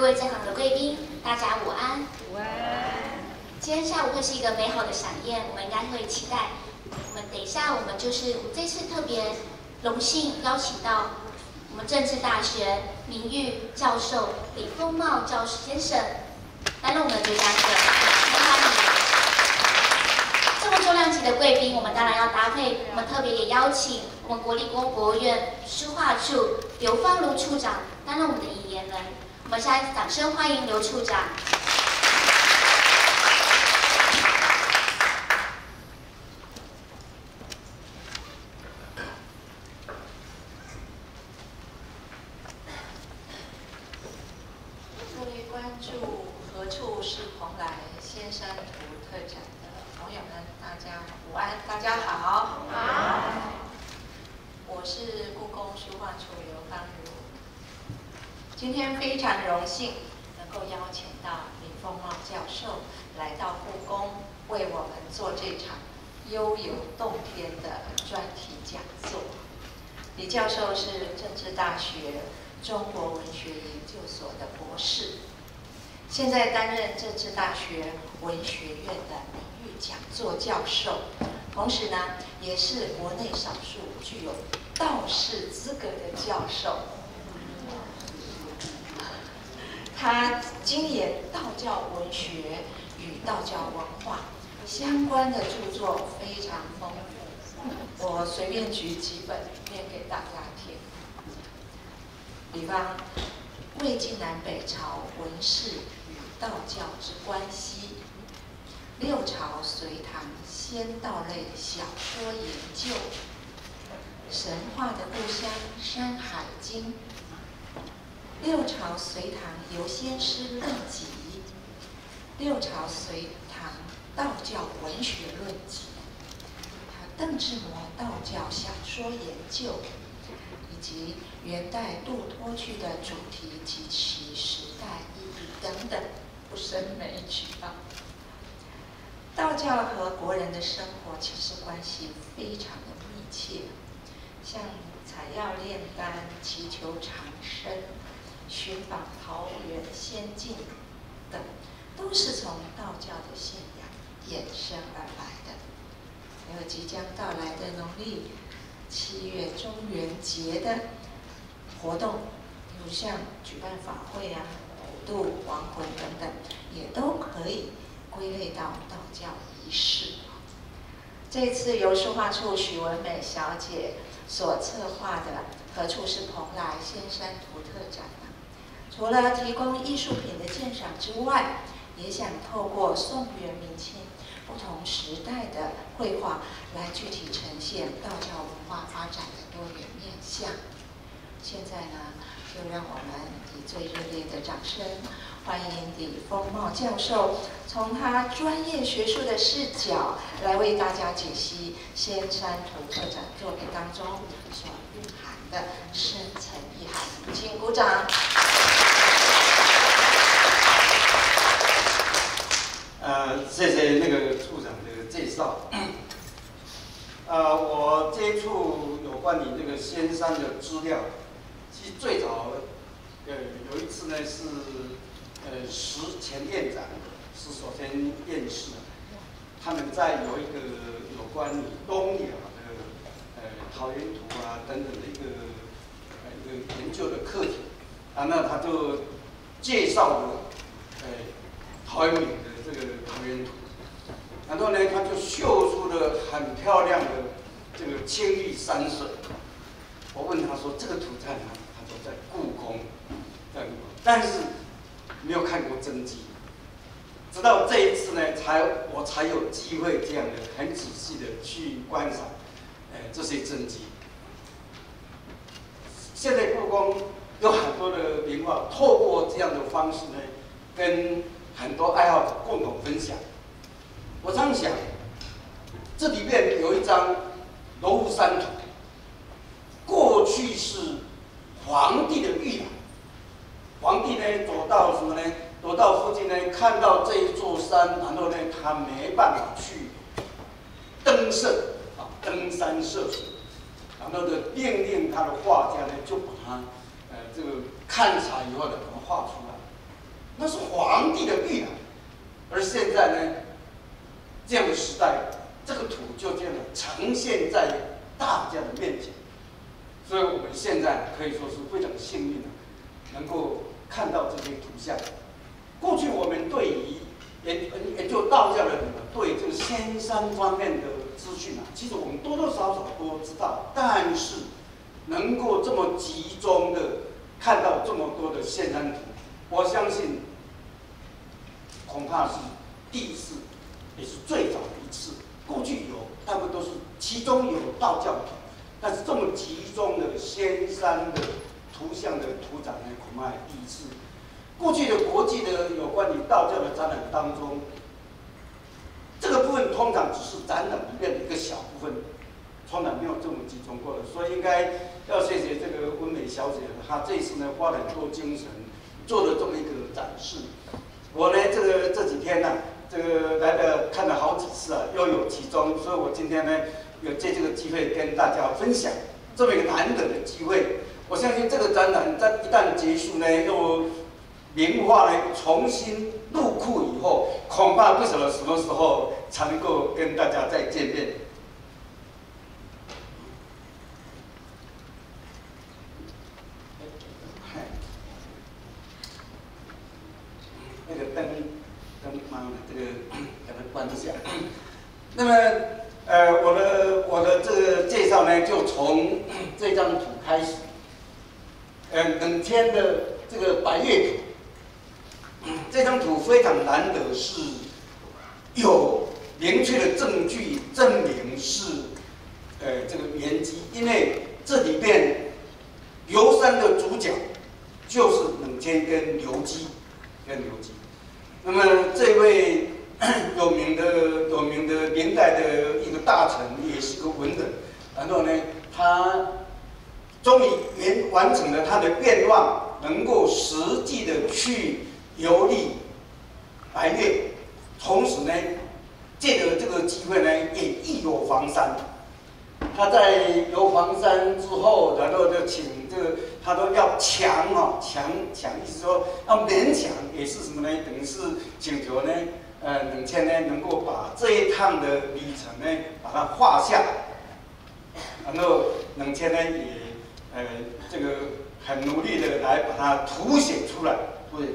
各位在场的贵宾，大家午安。 午安。 今天下午会是一个美好的飨宴，我们应该会期待。我们等一下，我们这次特别荣幸邀请到我们政治大学名誉教授李丰茂教授先生担任我们的主讲者，欢迎。这么重量级的贵宾，我们当然要搭配。我们特别也邀请我们国立国务院书画处刘芳如处长担任我们的引言人。我们现在掌声欢迎刘处长。 各位关注何处是蓬莱仙山图特展的朋友们，大家午安，大家好。好。我是故宫书画处刘芳如。今天非常荣幸能够邀请到李丰茂教授来到故宫，为我们做这场悠游动天的专题讲座。李教授是政治大学中国文学研究所的博士，现在担任政治大学文学院的名誉讲座教授，同时呢，也是国内少数具有道士资格的教授。他精研道教文学与道教文化相关的著作非常丰富，我随便举几本念给大家听。比方，魏晋南北朝文士与道教之关系，六朝隋唐仙道类小说研究，神话的故乡《山海经》，六朝隋唐游仙诗论集，六朝隋唐道教文学论集，邓志摩道教小说研究，以及元代杜托剧的主题及其时代意义等等，不胜枚举啊。道教和国人的生活其实关系非常的密切，像采药炼丹、祈求长生、寻访桃源仙境等，都是从道教的信仰衍生而来的。还有即将到来的农历7月中元节的活动，比如像举办法会啊、普渡亡魂等等，也都可以归类到道教仪式。这次由书画处许文美小姐所策划的何处是蓬莱仙山图特展除了提供艺术品的鉴赏之外，也想透过宋元明清不同时代的绘画来具体呈现道教文化发展的多元面向。现在呢，就让我们以最热烈的掌声，欢迎李丰茂教授从他专业学术的视角来为大家解析仙山图特展作品当中所蕴含的深层意涵。请鼓掌。 谢谢那个处长的介绍。我接触有关于这个仙山的资料，其实最早，有一次呢是，石前院长是首先院士，他们在有一个有关于东辽的，桃源图啊等等的一个研究的课题，那他就介绍了，陶渊明的这个桃源图，然后呢，他就绣出了很漂亮的这个青绿山水。我问他说：“这个图在哪里？”他说：“在故宫，在故宫。”但是没有看过真迹。直到这一次呢，我才有机会这样的很仔细的去观赏，这些真迹。现在故宫有很多的名画，透过这样的方式呢，跟很多爱好者共同分享。我常想，这里面有一张罗浮山图，过去是皇帝的御览。皇帝呢走到什么呢？走到附近呢，看到这一座山，然后呢，他没办法去登sơn登山涉水，然后呢，命令他的画家呢，就把它这个看察以后呢，把它画出来。 那是皇帝的御啊。而现在呢，这样的时代，这个图就这样呈现在大家的面前。所以我们现在可以说是非常幸运的，能够看到这些图像。过去我们对于研究道教的人对这个仙山方面的资讯啊，其实我们多多少少都知道，但是能够这么集中的看到这么多的仙山图，我相信恐怕是第一次，也是最早的一次。过去有，大部分都是其中有道教图，但是这么集中的仙山的图像的图展呢，恐怕是第一次。过去的国际的有关于道教的展览当中，这个部分通常只是展览里面的一个小部分，从来没有这么集中过的。所以应该要谢谢这个温美小姐，她这一次呢花了很多精神，做了这么一个展示。我呢，这几天呢、这个来了看了好几次啊，又有其中，所以我今天呢有借这个机会跟大家分享这么一个难得的机会。我相信这个展览在一旦结束呢，又名画呢重新入库以后，恐怕不晓得什么时候才能够跟大家再见面。那个灯妈妈这个给它关一下。那么我的这个介绍呢，就从这张图开始。冷天的这个百越图，这张图非常难得，是有明确的证据证明是这个原基，因为这里边游山的主角就是冷天跟刘基。那么这位有名的明代的一个大臣，也是个文人，然后呢，他终于完成了他的愿望，能够实际的去游历百越，同时呢，借着这个机会呢，也一游黄山。他在游黄山之后，然后就请这个，他都要强，意思说要勉强，也是什么呢？等于是请求呢，冷天呢能够把这一趟的旅程呢，把它画下来，然后冷天呢也这个很努力的来把它凸显出来。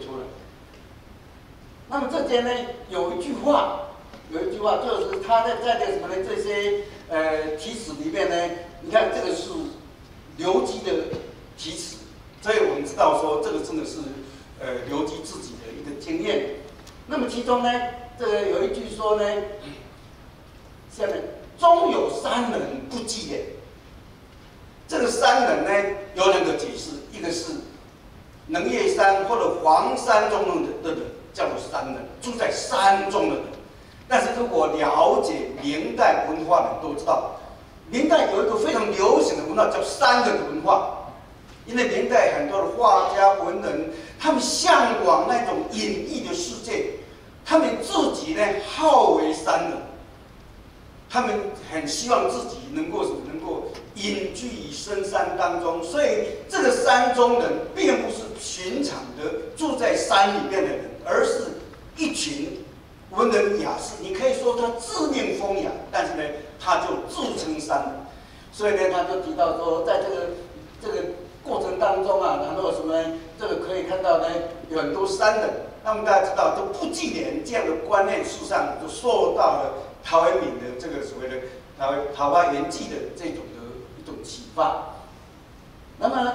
那么这边呢有一句话就是他在这什么呢？这些题词里面呢，你看这个是刘基的题词，所以我们知道说这个真的是刘基自己的一个经验。那么其中呢，这个有一句说呢，下面终有三人不济也。这个三人呢有两个解释，一个是能叶山或者黄山中的人叫做山人，住在山中的人。但是如果了解明代文化的人都知道，明代有一个非常流行的文化叫山人文化，因为明代很多的画家文人，他们向往那种隐逸的世界，他们自己呢好为山人，他们很希望自己能够隐居于深山当中，所以这个山中人并不是寻常的住在山里面的人，而是一群文人雅士。你可以说他自命风雅，但是呢，他就自称山人。所以呢，他就提到说，在这个过程当中啊，然后什么这个可以看到呢，有很多山人。那么大家知道，这不计年这样的观念，事实上就受到了陶渊明的这个所谓的《桃花源记》的这种的一种启发。那么，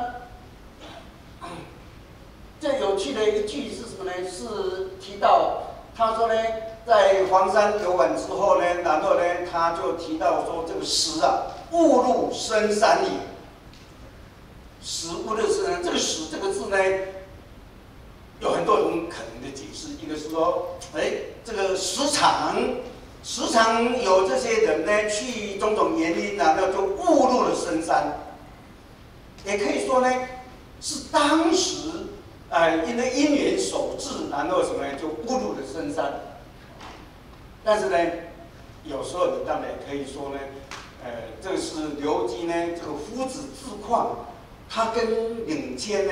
最有趣的一句是什么呢？是提到他说呢，在黄山游玩之后呢，然后呢，他就提到说这个石啊，误入深山也。石误入深山，这个石这个字呢，有很多种可能的解释。一个是说，这个时常有这些人呢，去种种原因，然后就误入了深山。也可以说呢，是当时因为因缘所致，然后什么呢，就误入了深山。但是呢，有时候你当然也可以说呢，这个是刘基呢，这个夫子自况，他跟冷天呢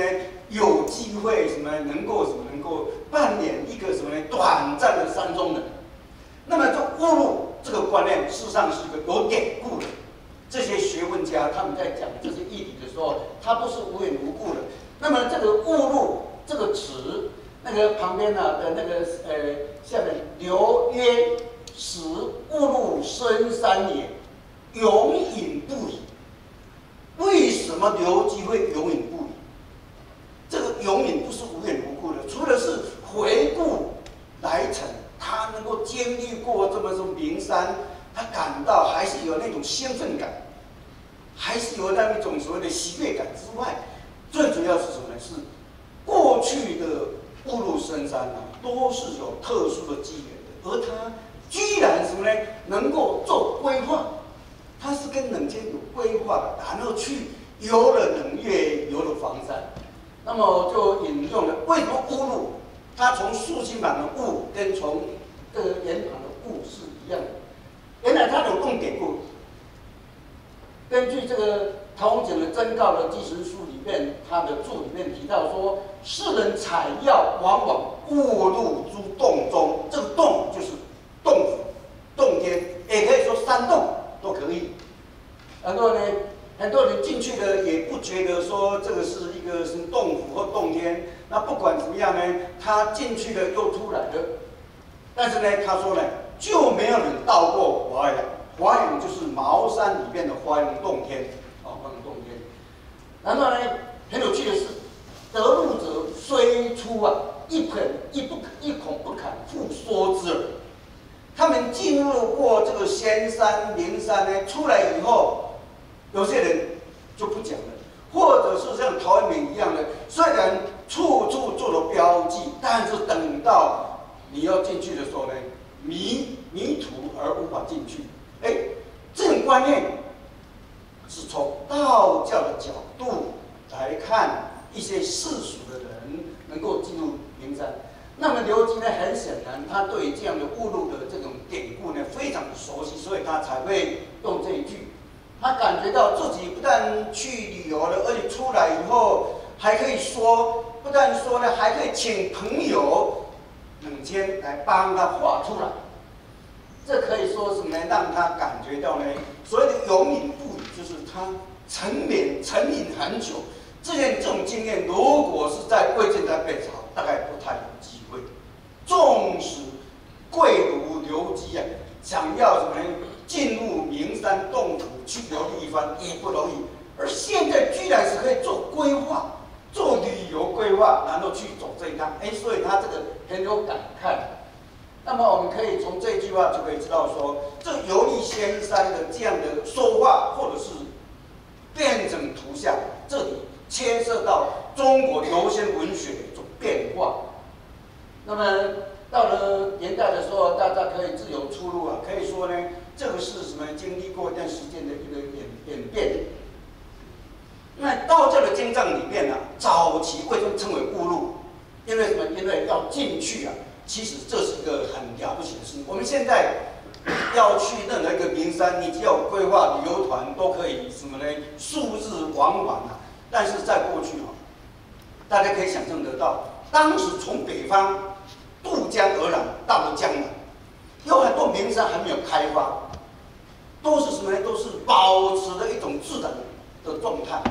有机会什么能够扮演一个什么呢短暂的山中人。那么这误入这个观念，事实上是一个有典故的。这些学问家他们在讲这些议题的时候，他不是无缘无故的。那么这个误入这个词，那个旁边呢的那个下面刘曰使误入深山也，永隐不已。为什么刘基会永隐不已？这个永隐不是无缘无故的，除了是回顾来程，他能够经历过这么多名山，他感到还是有那种兴奋感，还是有那一种所谓的喜悦感之外，最主要是什么呢？是过去的误入深山啊，都是有特殊的机缘的，而他居然什么呢？能够做规划，他是跟冷间有规划的，然后去游了冷月，游了房山。那么就引用了为什么误入？它从竖心旁的误跟从这个言旁的误是一样的。原来它有用典故，根据这个陶弘景的《真告的记实书》里面，他的注里面提到说，世人采药往往误入诸洞中，这个洞就是洞府、洞天，也可以说山洞都可以。然后呢，很多人进去了也不觉得说这个是一个什么洞府或洞天，那不管怎么样呢，他进去了又出来了。但是呢，他说呢，就没有人到过华阳，华阳就是茅山里面的华阳洞天，华阳洞天。然后呢，很有趣的是，得路者虽出啊，一孔不肯复说之耳。他们进入过这个仙山、灵山呢，出来以后。有些人就不讲了，或者是像陶渊明一样的，虽然处处做了标记，但是等到你要进去的时候呢，迷途而无法进去。这种观念是从道教的角度来看一些世俗的人能够进入灵山。那么刘基呢，很显然他对这样的误入的这种典故呢非常的熟悉，所以他才会用这一句。他感觉到自己不但去旅游了，而且出来以后还可以说，不但说呢，还可以请朋友冷间来帮他画出来。这可以说什么呢？让他感觉到呢，所谓的永隐不语，就是他沉吟很久。这种经验，如果是在魏晋南北朝，大概不太有机会。纵使贵如刘基啊，想要什么呢？进入名山洞府去游历一番也不容易，而现在居然是可以做规划、做旅游规划，然后去走这一趟，所以他这个很有感慨。那么我们可以从这句话就可以知道说，这游历仙山的这样的说话，或者是变成图像，这里牵涉到中国游仙文学的一种变化。那么到了元代的时候，大家可以自由出入啊，可以说呢。这个是什么？经历过一段时间的一个演变。那道教的经藏里面啊，早期为什么称为误入？因为什么？因为要进去啊，其实这是一个很了不起的事情。我们现在要去任何一个名山，你只要有规划旅游团都可以什么呢？数日往返啊。但是在过去啊，大家可以想象得到，当时从北方渡江而来，到了江南，有很多名山还没有开发。都是什么呢？都是保持的一种自然的状态。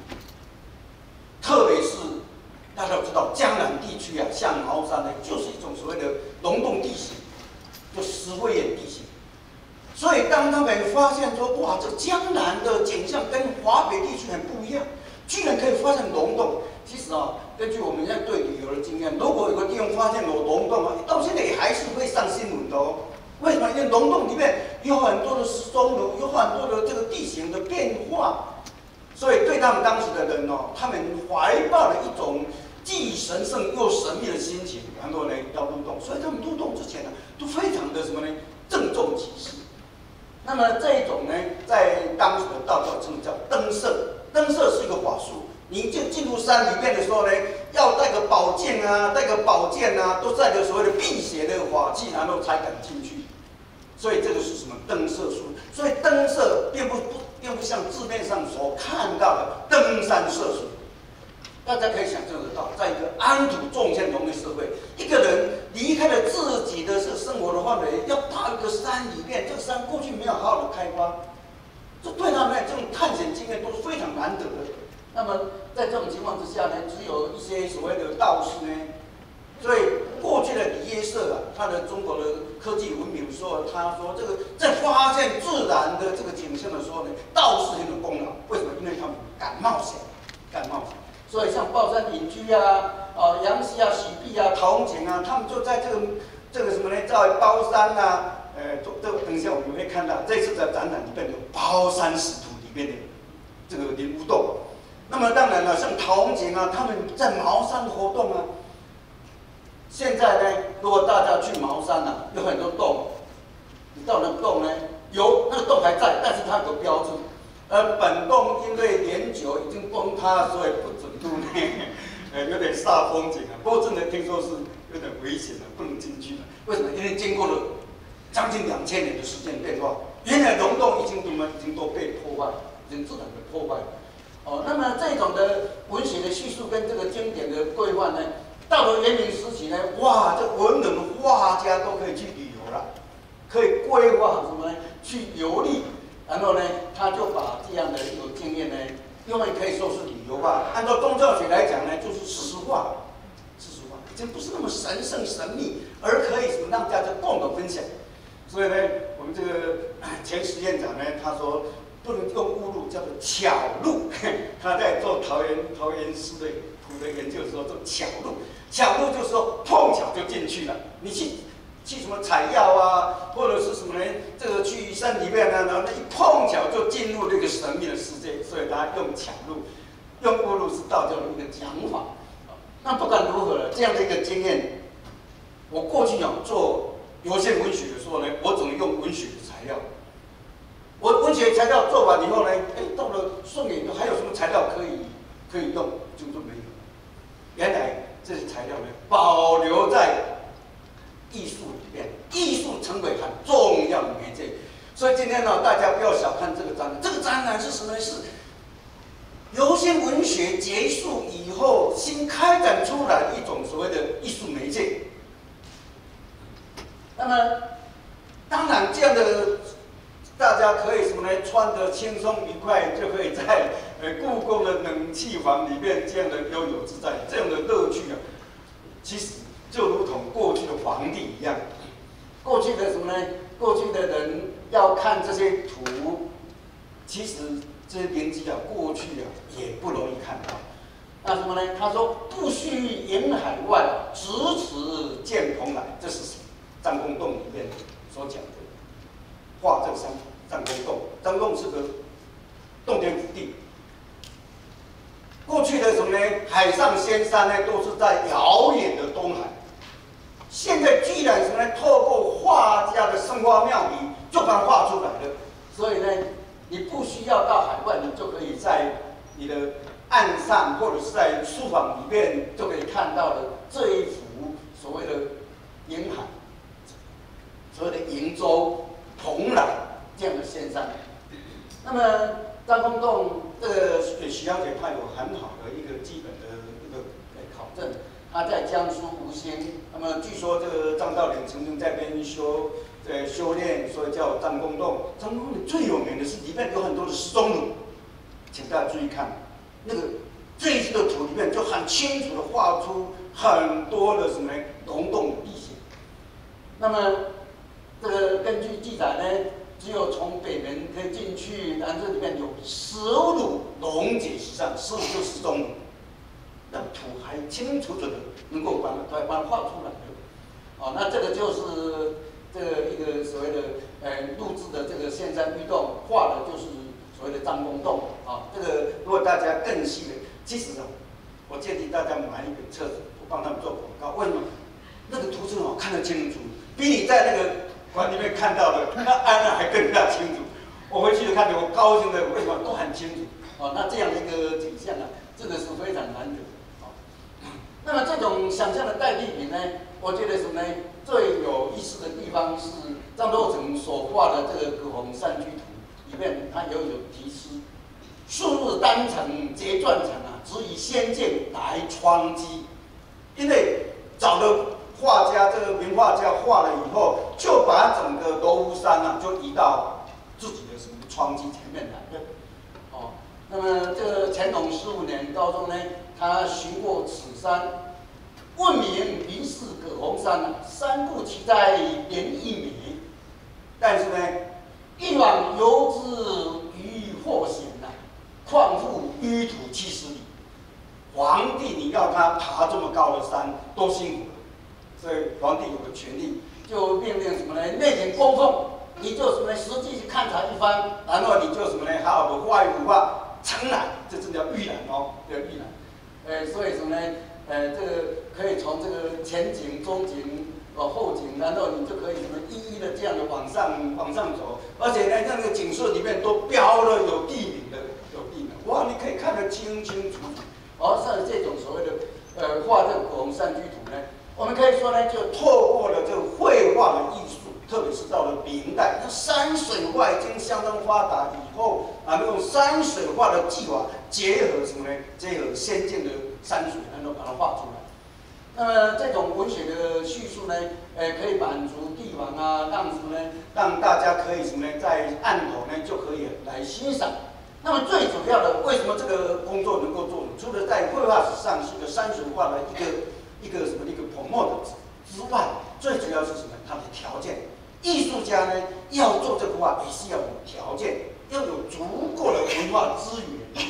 特别是大家都知道，江南地区啊，像茅山呢，就是一种所谓的溶洞地形，就石灰岩地形。所以当他们发现说，哇，这江南的景象跟华北地区很不一样，居然可以发现溶洞。其实啊，根据我们现在对旅游的经验，如果有个地方发现有溶洞啊，到现在也还是会上新闻的哦。为什么？因为溶洞里面有很多的钟楼，有很多的这个地形的变化，所以对他们当时的人哦，他们怀抱了一种既神圣又神秘的心情，然后呢要入洞，所以他们入洞之前呢，都非常的什么呢？郑重其事。那么这一种呢，在当时的道教称叫登舍，登舍是一个法术。你就进入山里面的时候呢，要带个宝剑啊，带个宝剑啊，都带着所谓的辟邪的法器，然后才敢进去。所以这个是什么登舍术？所以登舍并不像字面上所看到的登山涉水， 大家可以想象得到，在一个安土重迁农业社会，一个人离开了自己的生活的范围，要到一个山里面，这个山过去没有好好的开发，这对他们来这种探险经验都是非常难得的。那么在这种情况之下呢，只有一些所谓的道士呢，所以过去的李约瑟啊，他的中国的科技文明说，他说这个在发现自然的这个景象的时候呢，道士很有功劳。为什么？因为他们敢冒险，敢冒险。所以像抱山隐居啊、杨希啊、许弼啊、陶弘景啊，他们就在这个什么呢，在包山啊，等一下我们会看到这次的展览里面有包山使徒里面的这个灵物洞。那么当然了，像陶弘景啊，他们在茅山活动啊。现在呢，如果大家去茅山啊，有很多洞，你到那个洞呢，有那个洞还在，但是它有个标志。而本洞因为年久已经崩塌，所以不准入内，有点煞风景啊。不过真的听说是有点危险的，不能进去的。为什么？因为经过了将近2000年的时间变化，原来溶洞已经都被破坏，已经自然的破坏。那么这种的文学的叙述跟这个经典的规范呢，到了元明时期呢，哇，这文人画家都可以去旅游了，可以规划什么呢？去游历。然后呢，他就把这样的一种经验呢，因为可以说是旅游化，按照宗教学来讲呢，就是事实化，已经不是那么神圣神秘，而可以什么让大家共同分享。所以呢，我们这个前实验长呢，他说不能用误入，叫做巧入。他在做桃园市的土的研究的时候，做巧入，巧入就是说碰巧就进去了，你去什么采药啊，或者是什么呢？这个去山里面呢，然后一碰巧就进入这个神秘的世界，所以他用巧入，用误入是道教的一个讲法。那不管如何了，这样的一个经验，我过去做有限文学的时候呢，我只能用文学的材料。我文学材料做完以后呢，到了宋元还有什么材料可以用？就没有。原来这些材料呢，保留在艺术里面，艺术成为很重要的媒介。所以今天呢，大家不要小看这个展览。这个展览是什么呢？是有限文学结束以后新开展出来的一种所谓的艺术媒介。那么，当然这样的大家可以什么呢？穿得轻松愉快，就可以在故宫的冷气房里面这样的悠游自在，这样的乐趣啊，其实就如同过去的皇帝一样，过去的什么呢？过去的人要看这些图，其实这些名迹啊，过去啊也不容易看到。那什么呢？他说不须沿海外，咫尺见蓬莱，这是张公洞里面所讲的。画这个张公洞，张公是个洞天福地。过去的什么呢？海上仙山呢，都是在遥远的东海。现在居然什么呢？透过画家的生花妙笔，就把它画出来了。所以呢，你不需要到海外，你就可以在你的岸上或者是在书房里面就可以看到的这一幅所谓的沿海，所谓的瀛洲、蓬莱这样的仙山。那么张公洞这个许阳姐他有很好的一个基本的一个考证。他在江苏吴兴，那么据说这个张道陵曾经在那边修炼，所以叫张公洞。张公洞最有名的是里面有很多的石钟乳，请大家注意看，那个这一次的图里面就很清楚的画出很多的什么溶洞的地形。那么这个根据记载呢，只有从北门可以进去，然后这里面有15乳溶解石上，15就是石钟乳。那图还清清楚楚的能够把它画出来的，那这个就是这个一个所谓的录制的这个仙山玉洞，画的就是所谓的张公洞这个如果大家更细的，其实我建议大家买一本册子，我帮他们做广告。为什么？那个图真好，看得清清楚楚，比你在那个馆里面看到的那还更加清楚。我回去看的，我高兴的为什么都很清楚那这样的一个景象啊，真的是非常难得。那么这种想象的代替品呢，我觉得什么呢？最有意思的地方是张作成所画的这个葛洪山居图里面，它有提示：数日单程皆断层啊， 只以仙境来创基，因为找的画家，这个名画家画了以后，就把整个罗浮山啊，就移到自己的什么创基前面来了。哦，那么这个乾隆15年高中呢，他巡过此山，问名疑是葛洪山，山故其在连一米。但是呢，一往游之于祸险呐，况复迂途70里。皇帝你要他爬这么高的山，多辛苦了。所以皇帝有个权利，就命令什么呢？内廷供奉，你就什么呢？实际去勘察一番，然后你就什么呢？好好的画一幅画，承揽，这真叫预览哦，叫预览。所以什么呢？这个可以从这个前景、中景、后景，然后你就可以什么一一的这样的往上走，而且呢，那个景色里面都标了有地名的，哇，你可以看得清清楚楚。像这种所谓的画这个葛洪山居图呢，我们可以说呢，就透过了这个绘画的艺术，特别是到了明代，那山水画已经相当发达以后，那用山水画的技法结合什么呢？结合先进的山水，然后把它画出来。那么这种文学的叙述呢，可以满足帝王啊，让什么呢？让大家可以什么呢？在案头呢就可以来欣赏。那么最主要的，为什么这个工作能够做？除了在绘画史上是一个山水画的一个什么一个promote之外，最主要是什么？它的条件。艺术家呢要做这个画，也是要有条件，要有足够的文化资源。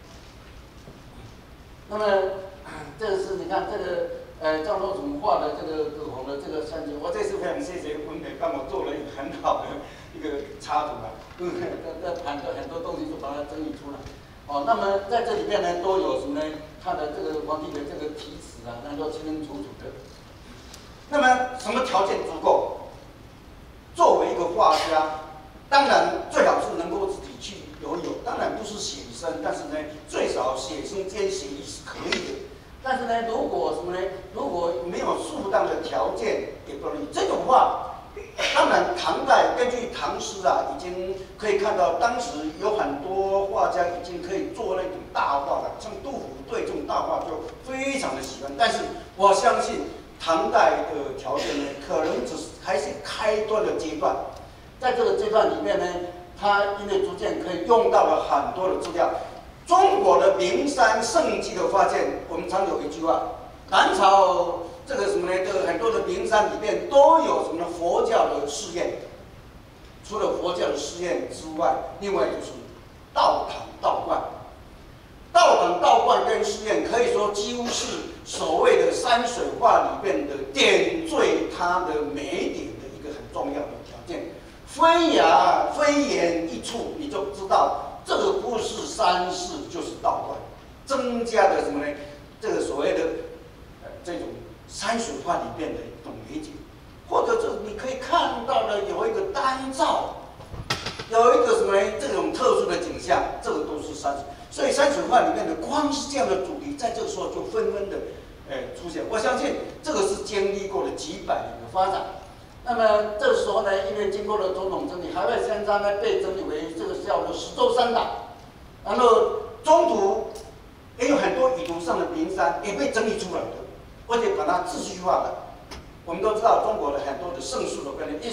那么，这个是你看这个赵若崇画的这个葛洪的这个山水，我这次非常谢谢文美帮我做了一个很好的一个插图啊，很多东西就把它整理出来。那么在这里面呢，都有什么呢？他的这个皇帝的这个题词啊，那都清清楚楚的。那么什么条件足够？作为一个画家，当然最好是能够自己去游泳，当然不是写生，但是呢，最少写生兼写意是可以的。但是呢，如果什么呢？如果没有适当的条件，也不容易。这种画，当然唐代根据唐诗啊，已经可以看到，当时有很多画家已经可以做那种大画了，像杜甫对这种大画就非常的喜欢。但是我相信唐代的条件呢，可能只是还是开端的阶段。在这个阶段里面呢，他因为逐渐可以用到了很多的资料。中国的名山圣迹的发现，我们常有一句话：南朝这个什么呢？这个很多的名山里面都有什么呢？佛教的寺院。除了佛教的寺院之外，另外就是道堂、道观。道堂、道观跟寺院可以说几乎是所谓的山水画里面的点缀它的美点的一个很重要的条件。飞檐一处，你就知道。这个不是山势就是道观，增加的什么呢？这个所谓的这种山水画里面的一种美景，或者是你可以看到的有一个单照，有一个什么呢？这种特殊的景象，这个都是山水。所以山水画里面的光是这样的主题，在这个时候就纷纷的出现。我相信这个是经历过了几百年的发展。那么这时候呢，因为经过了种种整理，海外山庄呢被整理为这个叫做十洲三岛，然后中途也有很多以图上的名山也被整理出来的，而且把它秩序化的。我们都知道中国的很多的圣树的观念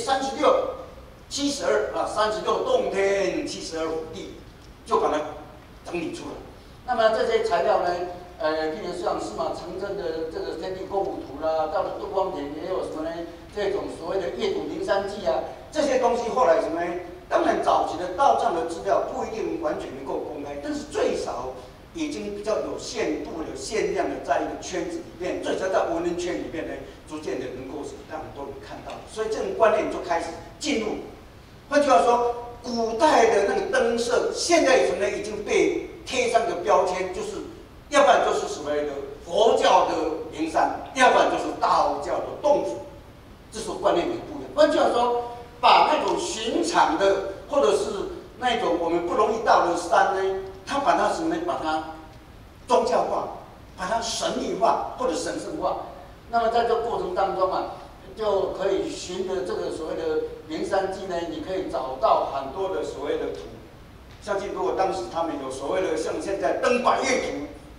，36、72啊，36洞天，72府地，就把它整理出来。那么这些材料呢？譬如像司马承祯的这个《天地构物图》啦，到了杜光典也有什么呢？这种所谓的《夜睹名山记》啊，这些东西后来什么呢？当然早期的道藏的资料不一定完全能够公开，但是最少已经比较有限度、有限量的在一个圈子里面，最少在文人圈里面呢，逐渐的能够让很多人看到，所以这种观念就开始进入。换句话说，古代的那个灯色，现在什么呢？已经被贴上个标签，就是要不然就是所谓的佛教的名山，要不然就是道教的洞府，这时候观念也不一样。换句话说，把那种寻常的，或者是那种我们不容易到的山呢，他把它什么呢？把它宗教化，把它神秘化或者神圣化。那么在这个过程当中啊，就可以循着这个所谓的名山记呢，你可以找到很多的所谓的图。相信如果当时他们有所谓的像现在登百岳图，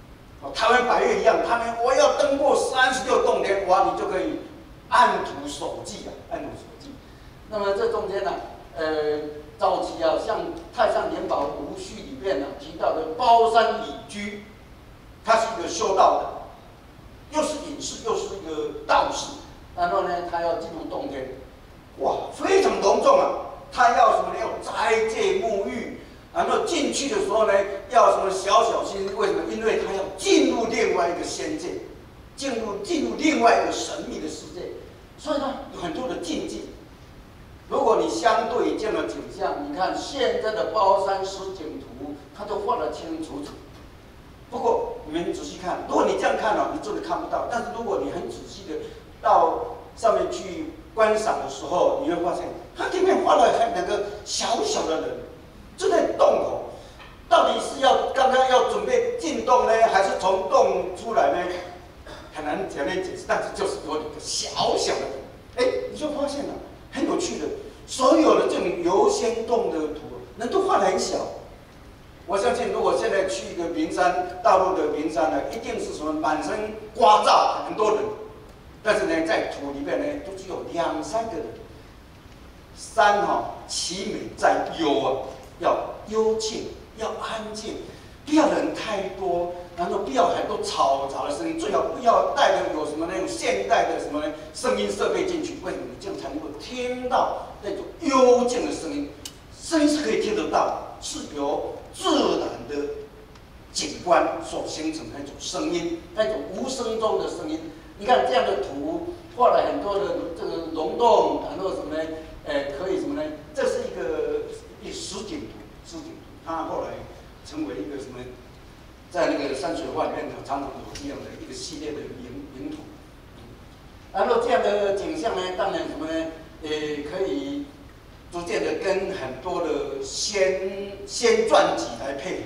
台湾百越一样，我要登过36洞天，哇，你就可以按图索骥啊，按图索骥。那么这中间呢，早期啊，像《太上年宝无序》里面呢提到的包山隐居，他是一个修道的，又是隐士，又是一个道士。然后呢，他要进入洞天，哇，非常隆重啊！他要什么呢？要斋戒沐浴。然后进去的时候呢，要什么小心？为什么？因为他要进入另外一个仙界，进入另外一个神秘的世界，所以呢，有很多的禁忌。如果你相对这样的景象，你看现在的包山石景图，它都画得清清楚楚。不过你们仔细看，如果你这样看你真的看不到。但是如果你很仔细的到上面去观赏的时候，你会发现，它里面画了两个小小的人。就在洞口，到底是刚刚要准备进洞呢，还是从洞出来呢？很难前面解释，但是就是有一个小小的，你就发现了很有趣的，所有的这种游仙洞的图，人都画得很小。我相信，如果现在去一个名山，大陆的名山呢，一定是什么满身刮噪，很多人，但是呢，在图里面呢，都只有2、3个人。山其美在幽啊。要幽静，要安静，不要人太多，然后不要很多嘈杂的声音，最好不要带着有什么那种现代的什么声音设备进去。为什么？你这样才能够听到那种幽静的声音？声音是可以听得到，是由自然的景观所形成的那种声音，那种无声中的声音。你看这样的图画了很多的这个溶洞，然后什么呢？可以什么呢？这是一个实景图，它后来成为一个什么，在那个山水画里面常常有这样的一个系列的名图。然后这样的景象呢，当然什么呢？可以逐渐的跟很多的仙传记来配合。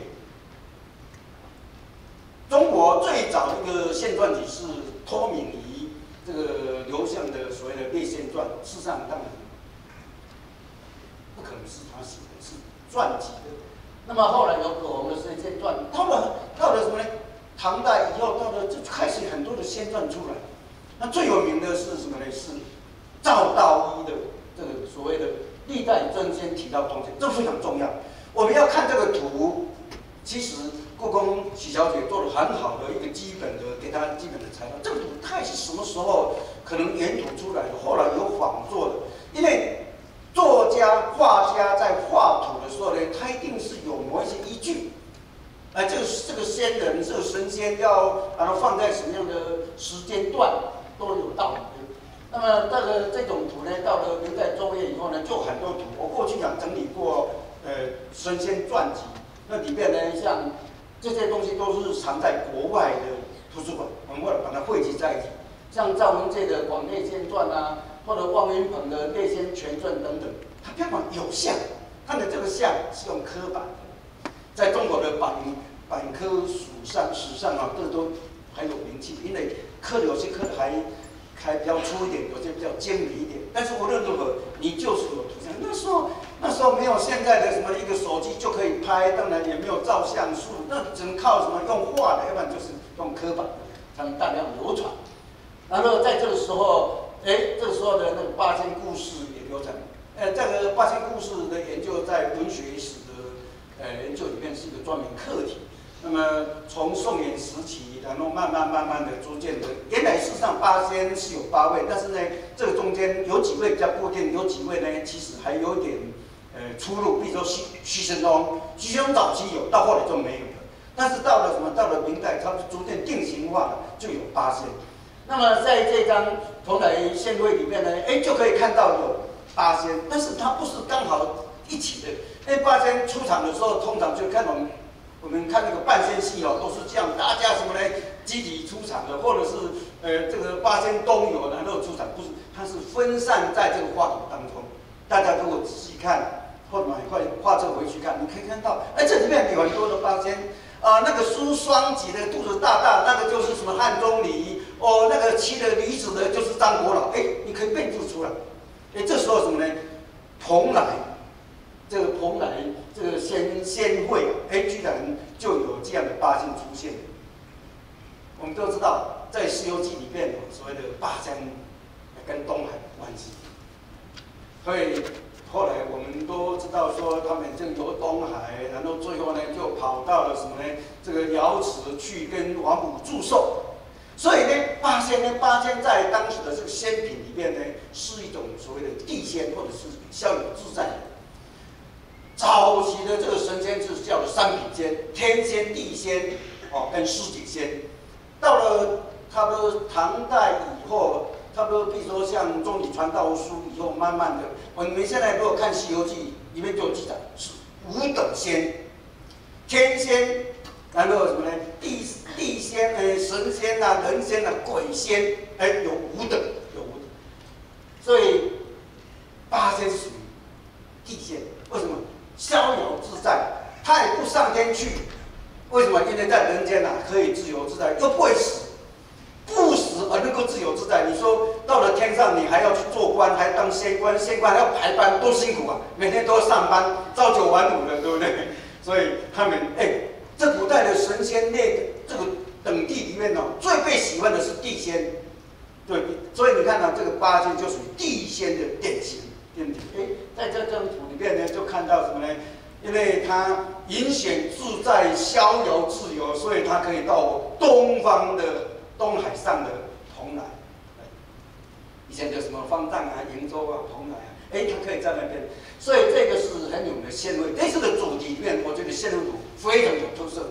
中国最早的一个仙传记是托敏仪这个刘向的所谓的《列仙传》，事实上当然不可能是他写的，是传记的。那么后来有葛洪的《仙传》，到了什么呢？唐代以后，到了就开始很多的仙传出来。那最有名的是什么呢？是赵道一的这个所谓的历代真仙提到通鉴，这非常重要。我们要看这个图，其实故宫许小姐做了很好的一个基本的，给大家基本的材料。这个图它是什么时候可能原图出来的？后来有仿作的，因为作家、画家在画图的时候呢，他一定是有某一些依据。这个仙人、这个神仙要把它放在什么样的时间段，都有道理的。那么这种图呢，到了明代中叶以后呢，就很多图。我过去整理过神仙传记，那里面呢，像这些东西都是藏在国外的图书馆，我们为了把它汇集在一起。像赵文介的《广列仙传》啊，或者汪云鹏的《列仙全传》等等，它标榜有像，它的这个像是用刻板的，在中国的百科史上这个都很有名气，因为有些刻的还比较粗一点，有些比较精美一点。但是无论如何，你就是有图像。那时候没有现在的什么一个手机就可以拍，当然也没有照相术，那只能靠什么用画的，要不然就是用刻板的，才能大量流传。然后在这个时候，这个时候的那个八仙故事也流传。这个八仙故事的研究在文学史的研究里面是一个专门课题。那么从宋元时期，然后慢慢的逐渐的，原来事实上八仙是有8位，但是呢，这个中间有几位比较固定，有几位呢其实还有点出入，比如说徐神通早期有，到后来就没有了。但是到了明代，它逐渐定型化了，就有八仙。那么在这张蓬莱仙会里面呢，就可以看到有八仙，但是它不是刚好一起的。那八仙出场的时候，通常就看我们看那个半仙戏都是这样，大家什么呢？集体出场的，或者是这个八仙东游然后出场，不是，它是分散在这个画图当中。大家如果仔细看，或者买块画册回去看，你可以看到，这里面有很多的八仙那个梳双髻的肚子大大，那个就是什么汉钟离那个骑着驴子的就是张国老，你可以辨识出来。这时候什么呢？蓬莱这个仙会居然就有这样的八仙出现。 跟东海有关系。所以后来我们都知道说，他们就由东海，然后最后呢就跑到了什么呢？这个瑶池去跟王母祝寿。所以呢，八仙在当时的这个仙品里面呢，是一种所谓的地仙或者是逍遥自在的。早期的这个神仙是叫做三品仙，天仙、地仙跟尸体仙。到了差不多唐代以后，差不多比如说像《中体传道书》以后，慢慢的，我们现在如果看《西游记》里面就有记载是五等仙，天仙。然后什么呢？地仙、神仙啊、人仙啊、鬼仙，有五等，有五等。所以八仙属于地仙，为什么？逍遥自在，他也不上天去。为什么？因为在人间可以自由自在，又不会死，不死而能够自由自在。你说到了天上，你还要去做官，还当仙官，仙官还要排班，多辛苦啊！每天都要上班，朝九晚五的，对不对？所以他们这古代的神仙这个等地里面最被喜欢的是地仙，对，所以你看这个八仙就属于地仙的典型。在这张图里面呢，就看到什么呢？因为它隐显自在、逍遥自由，所以它可以到东方的东海上的蓬莱。以前的什么方丈啊、瀛洲啊、蓬莱啊，它可以在那边，所以这个是很有名的仙位。这次的主题里面，我觉得仙位图非常有特色。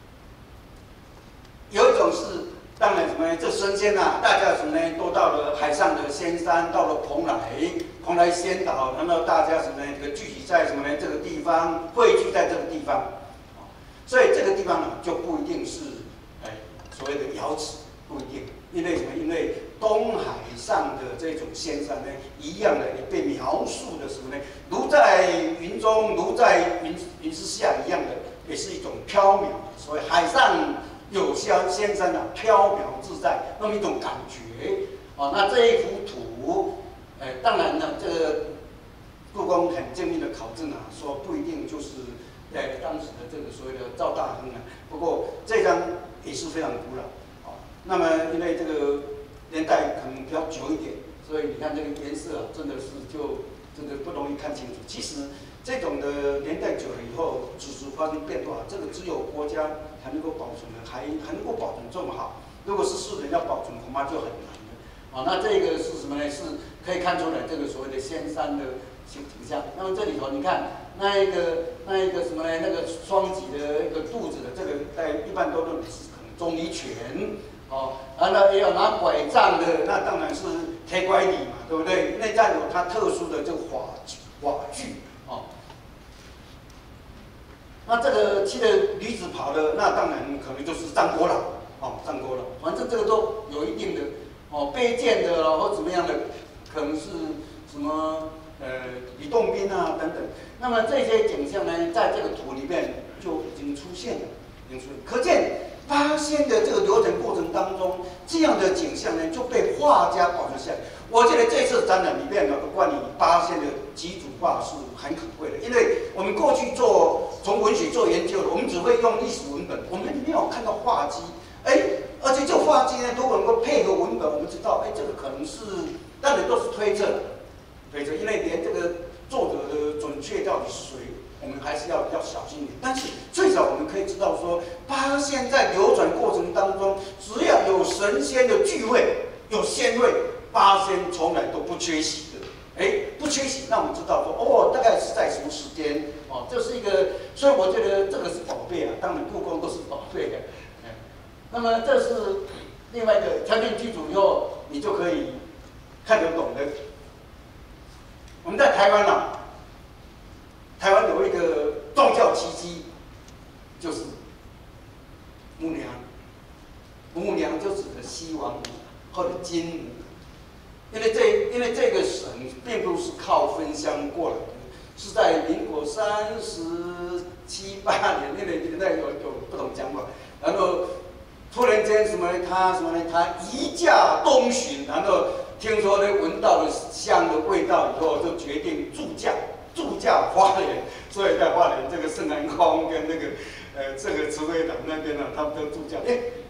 有一种是，当然什么呢？这神仙大家什么呢？都到了海上的仙山，到了蓬莱仙岛，然后大家什么呢？这个聚集在什么呢？这个地方汇聚在这个地方，所以这个地方就不一定是所谓的瑶池，不一定，因为什么？因为东海上的这种仙山呢，一样的也被描述的什么呢？如在云中，如在云之下一样的，也是一种缥缈。所谓海上有仙山缥缈自在，那么一种感觉。那这一幅图，当然呢，这个故宫很精密的考证说不一定就是当时的这个所谓的赵大亨不过这张也是非常古老。那么因为这个年代可能比较久一点，所以你看这个颜色真的是就真的不容易看清楚。其实这种的年代久了以后，纸质发生变化，这个只有国家才能够保存的，还能够保存这么好。如果是世人要保存，恐怕就很难了。那这个是什么呢？是可以看出来这个所谓的仙山的景象。那么这里头你看那一个什么呢？那个双脊的一个肚子的这个，一般都认为是可能钟离权。然后也有拿拐杖的，那当然是铁拐李嘛，对不对？内在有它特殊的这个法具。那这个骑着驴子跑的，那当然可能就是张国老。张国老，反正这个都有一定的卑贱的或怎么样的，可能是什么吕洞宾等等。那么这些景象呢，在这个图里面就已经出现了，可见八仙的这个流程过程当中，这样的景象呢就被画家保存下来。我觉得这次展览里面关于八仙的几组画是很可贵的，因为我们过去从文学做研究的，我们只会用历史文本，我们没有看到画机。而且这画机呢，如果能够配合文本，我们知道，这个可能是，当然都是推测，因为连这个作者的准确到底是谁，我们还是要小心一点。但是最少我们可以知道说，八仙在流传过程当中，只要有神仙的聚会，有仙位，八仙从来都不缺席的。不缺席，那我们知道说，大概是在什么时间，这是一个，所以我觉得这个是宝贝当然故宫都是宝贝的。那么这是另外一个条件具足以后，你就可以看得懂的。我们在台湾台湾有一个宗教奇迹，就是母娘。母娘就指的西王母或者金母，因为这个神并不是靠分香过来的，是在民国37、38年，因为年代有不同讲法，然后。突然间他移驾东巡，然后听说闻到了香的味道以后，就决定驻驾花莲，所以在花莲这个圣安宫跟这个慈惠堂那边他们都驻驾。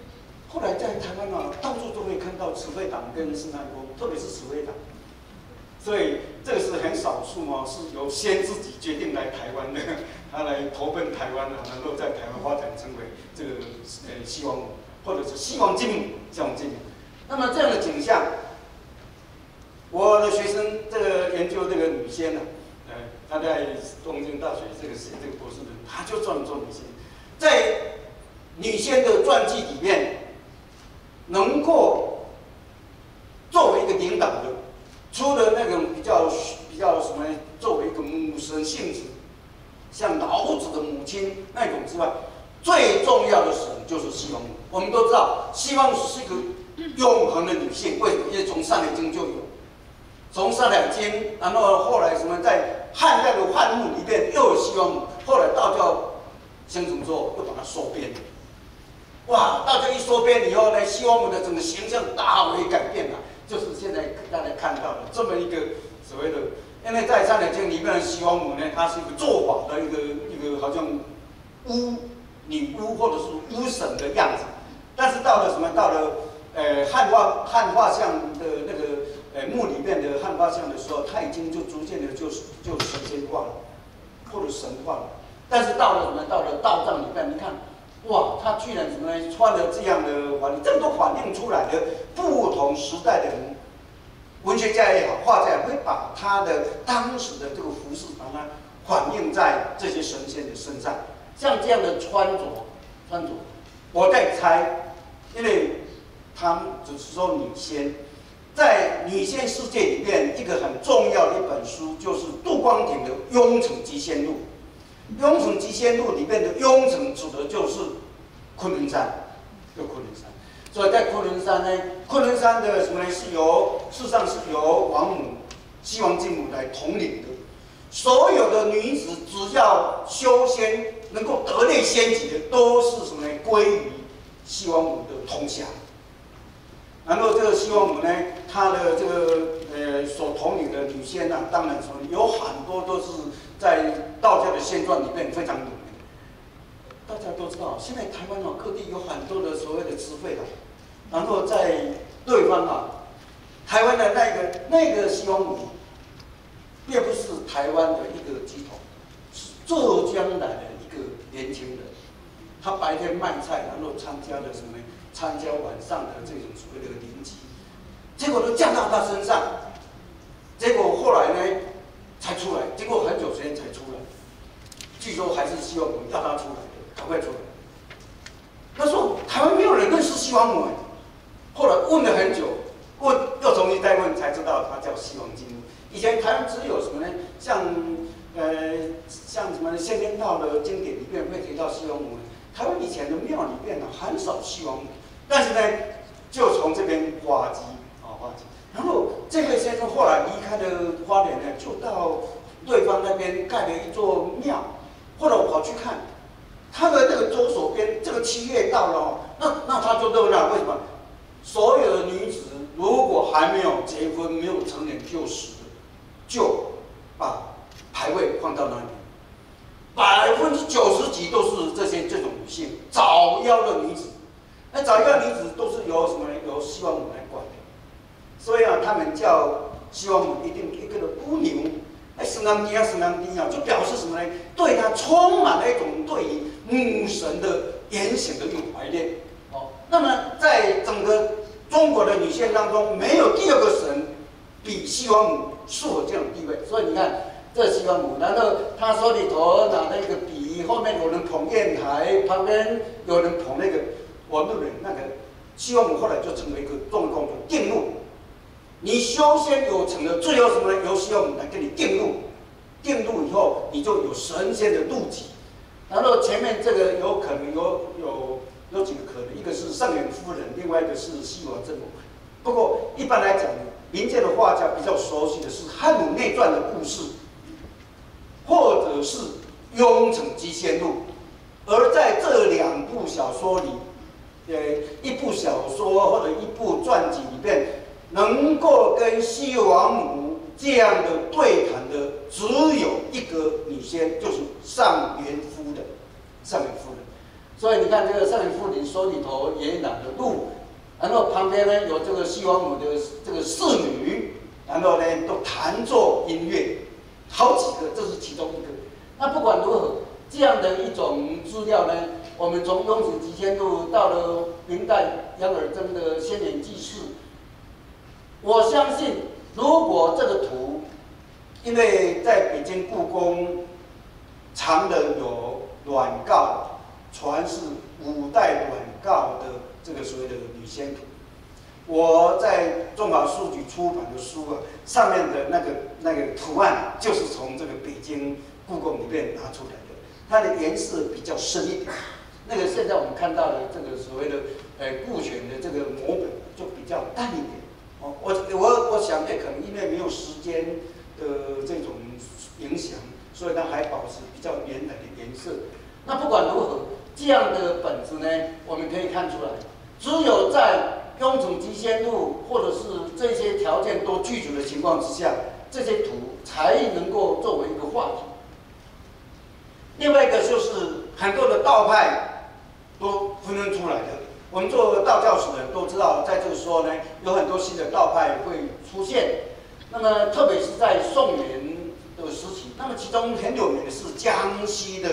后来在台湾啊，到处都会看到慈惠党跟圣汉宫，特别是慈惠党。所以这个是很少数哦，是由先自己决定来台湾的，他来投奔台湾啊，能够在台湾发展成为这个西王母，或者是西王金母，西王金母。那么这样的景象，我的学生这个研究这个女仙呢、他在东京大学这个博士的，他就专门做女仙，在女仙的传记里面，能够作为一个领导的。除了那种比较什么，作为一个母神性质，像老子的母亲那种之外，最重要的神就是西王母。我们都知道，西王母是一个永恒的女性，为什么？因为从《山海经》就有，从《山海经》，然后后来什么，在汉代的汉墓里面又有西王母，后来道教形成之后又把它收编。哇，道教一收编以后呢，西王母的整个形象大为改变了。就是现在大家看到的这么一个所谓的，因为在《山海经》里面的西王母呢，她是一个做法的一个好像女巫或者是巫神的样子，但是到了什么？到了汉画像的那个墓里面的汉画像的时候，她已经就逐渐的就神仙化了，或者神化了。但是到了什么？到了道藏里面，你看。哇，他居然什么呢？穿了这样的法衣，这都反映出来的不同时代的人，文学家也好，画家也好，会把他的当时的这个服饰，把它反映在这些神仙的身上。像这样的穿着，我在猜，因为他们只是说女仙，在女仙世界里面，一个很重要的一本书就是杜光庭的《雍城集仙录》。《雍城集仙录》里面的雍城指的就是昆仑山，就昆仑山。所以在昆仑山呢，昆仑山的什么呢？事实上是由王母、西王金母来统领的。所有的女子只要修仙能够得类仙籍的，都是什么呢？归于西王母的统辖。然后这个西王母呢，她的这个所统领的女仙啊，当然说有很多都是在道教的仙传里面非常有名。大家都知道，现在台湾啊各地有很多的所谓的慈惠党，然后在对方啊，台湾的那个西王母，并不是台湾的一个鸡头，是浙江来的一个年轻人，他白天卖菜，然后参加了什么呢？参加晚上的这种所谓的灵祭，结果都降到他身上，结果后来呢才出来，经过很久时间才出来，据说还是西王母要他出来的，赶快出来。他说台湾没有人认识西王母，后来问了很久，又重新再问才知道他叫西王金母。以前台湾只有什么呢？像什么仙天道的经典里面会提到西王母，台湾以前的庙里面呢很少西王母。但是呢，就从这边发迹。然后这位先生后来离开了花莲呢，就到对方那边盖了一座庙。后来我跑去看，他的那个左手边，这个7月到了，那他就热闹。为什么？所有的女子如果还没有结婚、没有成年就死的，就把牌位放到那里。90%几都是这种女性早夭的女子。那早夭女子都是由什么？由西王母来管的，所以啊，他们叫西王母一定一个的姑娘，生男弟啊，就表示什么呢？对她充满了一种对于母神的言行的一种怀念。那么在整个中国的女性当中，没有第二个神比西王母符合这种地位。所以你看，这西王母，然后她手里头拿那个笔，后面有人捧砚台，旁边有人捧那个。我认为那个西王母后来就成为一个重要工作，定路。你修仙有成了，最后什么呢？由西王母来给你定路，定路以后你就有神仙的路籍。然后前面这个有可能有几个可能，一个是圣元夫人，另外一个是西王真母。不过一般来讲，民间的画家比较熟悉的是《汉武内传》的故事，或者是《雍城集仙录》。而在这2部小说里，一部小说或者一部传记里面，能够跟西王母这样的对谈的，只有一个女仙，就是上元夫人。 所以你看这个少林寺林手里头也染了鹿，然后旁边呢有这个西王母的这个侍女，然后呢都弹奏音乐，好几个，这是其中一个。那不管如何，这样的一种资料呢，我们从雍正集仙录到了明代杨尔珍的《仙人记事》，我相信如果这个图，因为在北京故宫藏的有阮诰，传是5代阮诰的这个所谓的女仙图。我在中华书局出版的书啊，上面的那个图案就是从这个北京故宫里面拿出来的，它的颜色比较深一点。那个现在我们看到的这个所谓的顾全的这个摹本就比较淡一点。哦，我想可能因为没有时间的这种影响，所以它还保持比较原来的颜色。那不管如何，这样的本子呢，我们可以看出来，只有在雍正集仙录或者是这些条件都具足的情况之下，这些图才能够作为一个话题。另外一个就是很多的道派都分出来的。我们做道教史的人都知道，在这个时候呢，有很多新的道派会出现。那么特别是在宋元的时期，那么其中很有名的是江西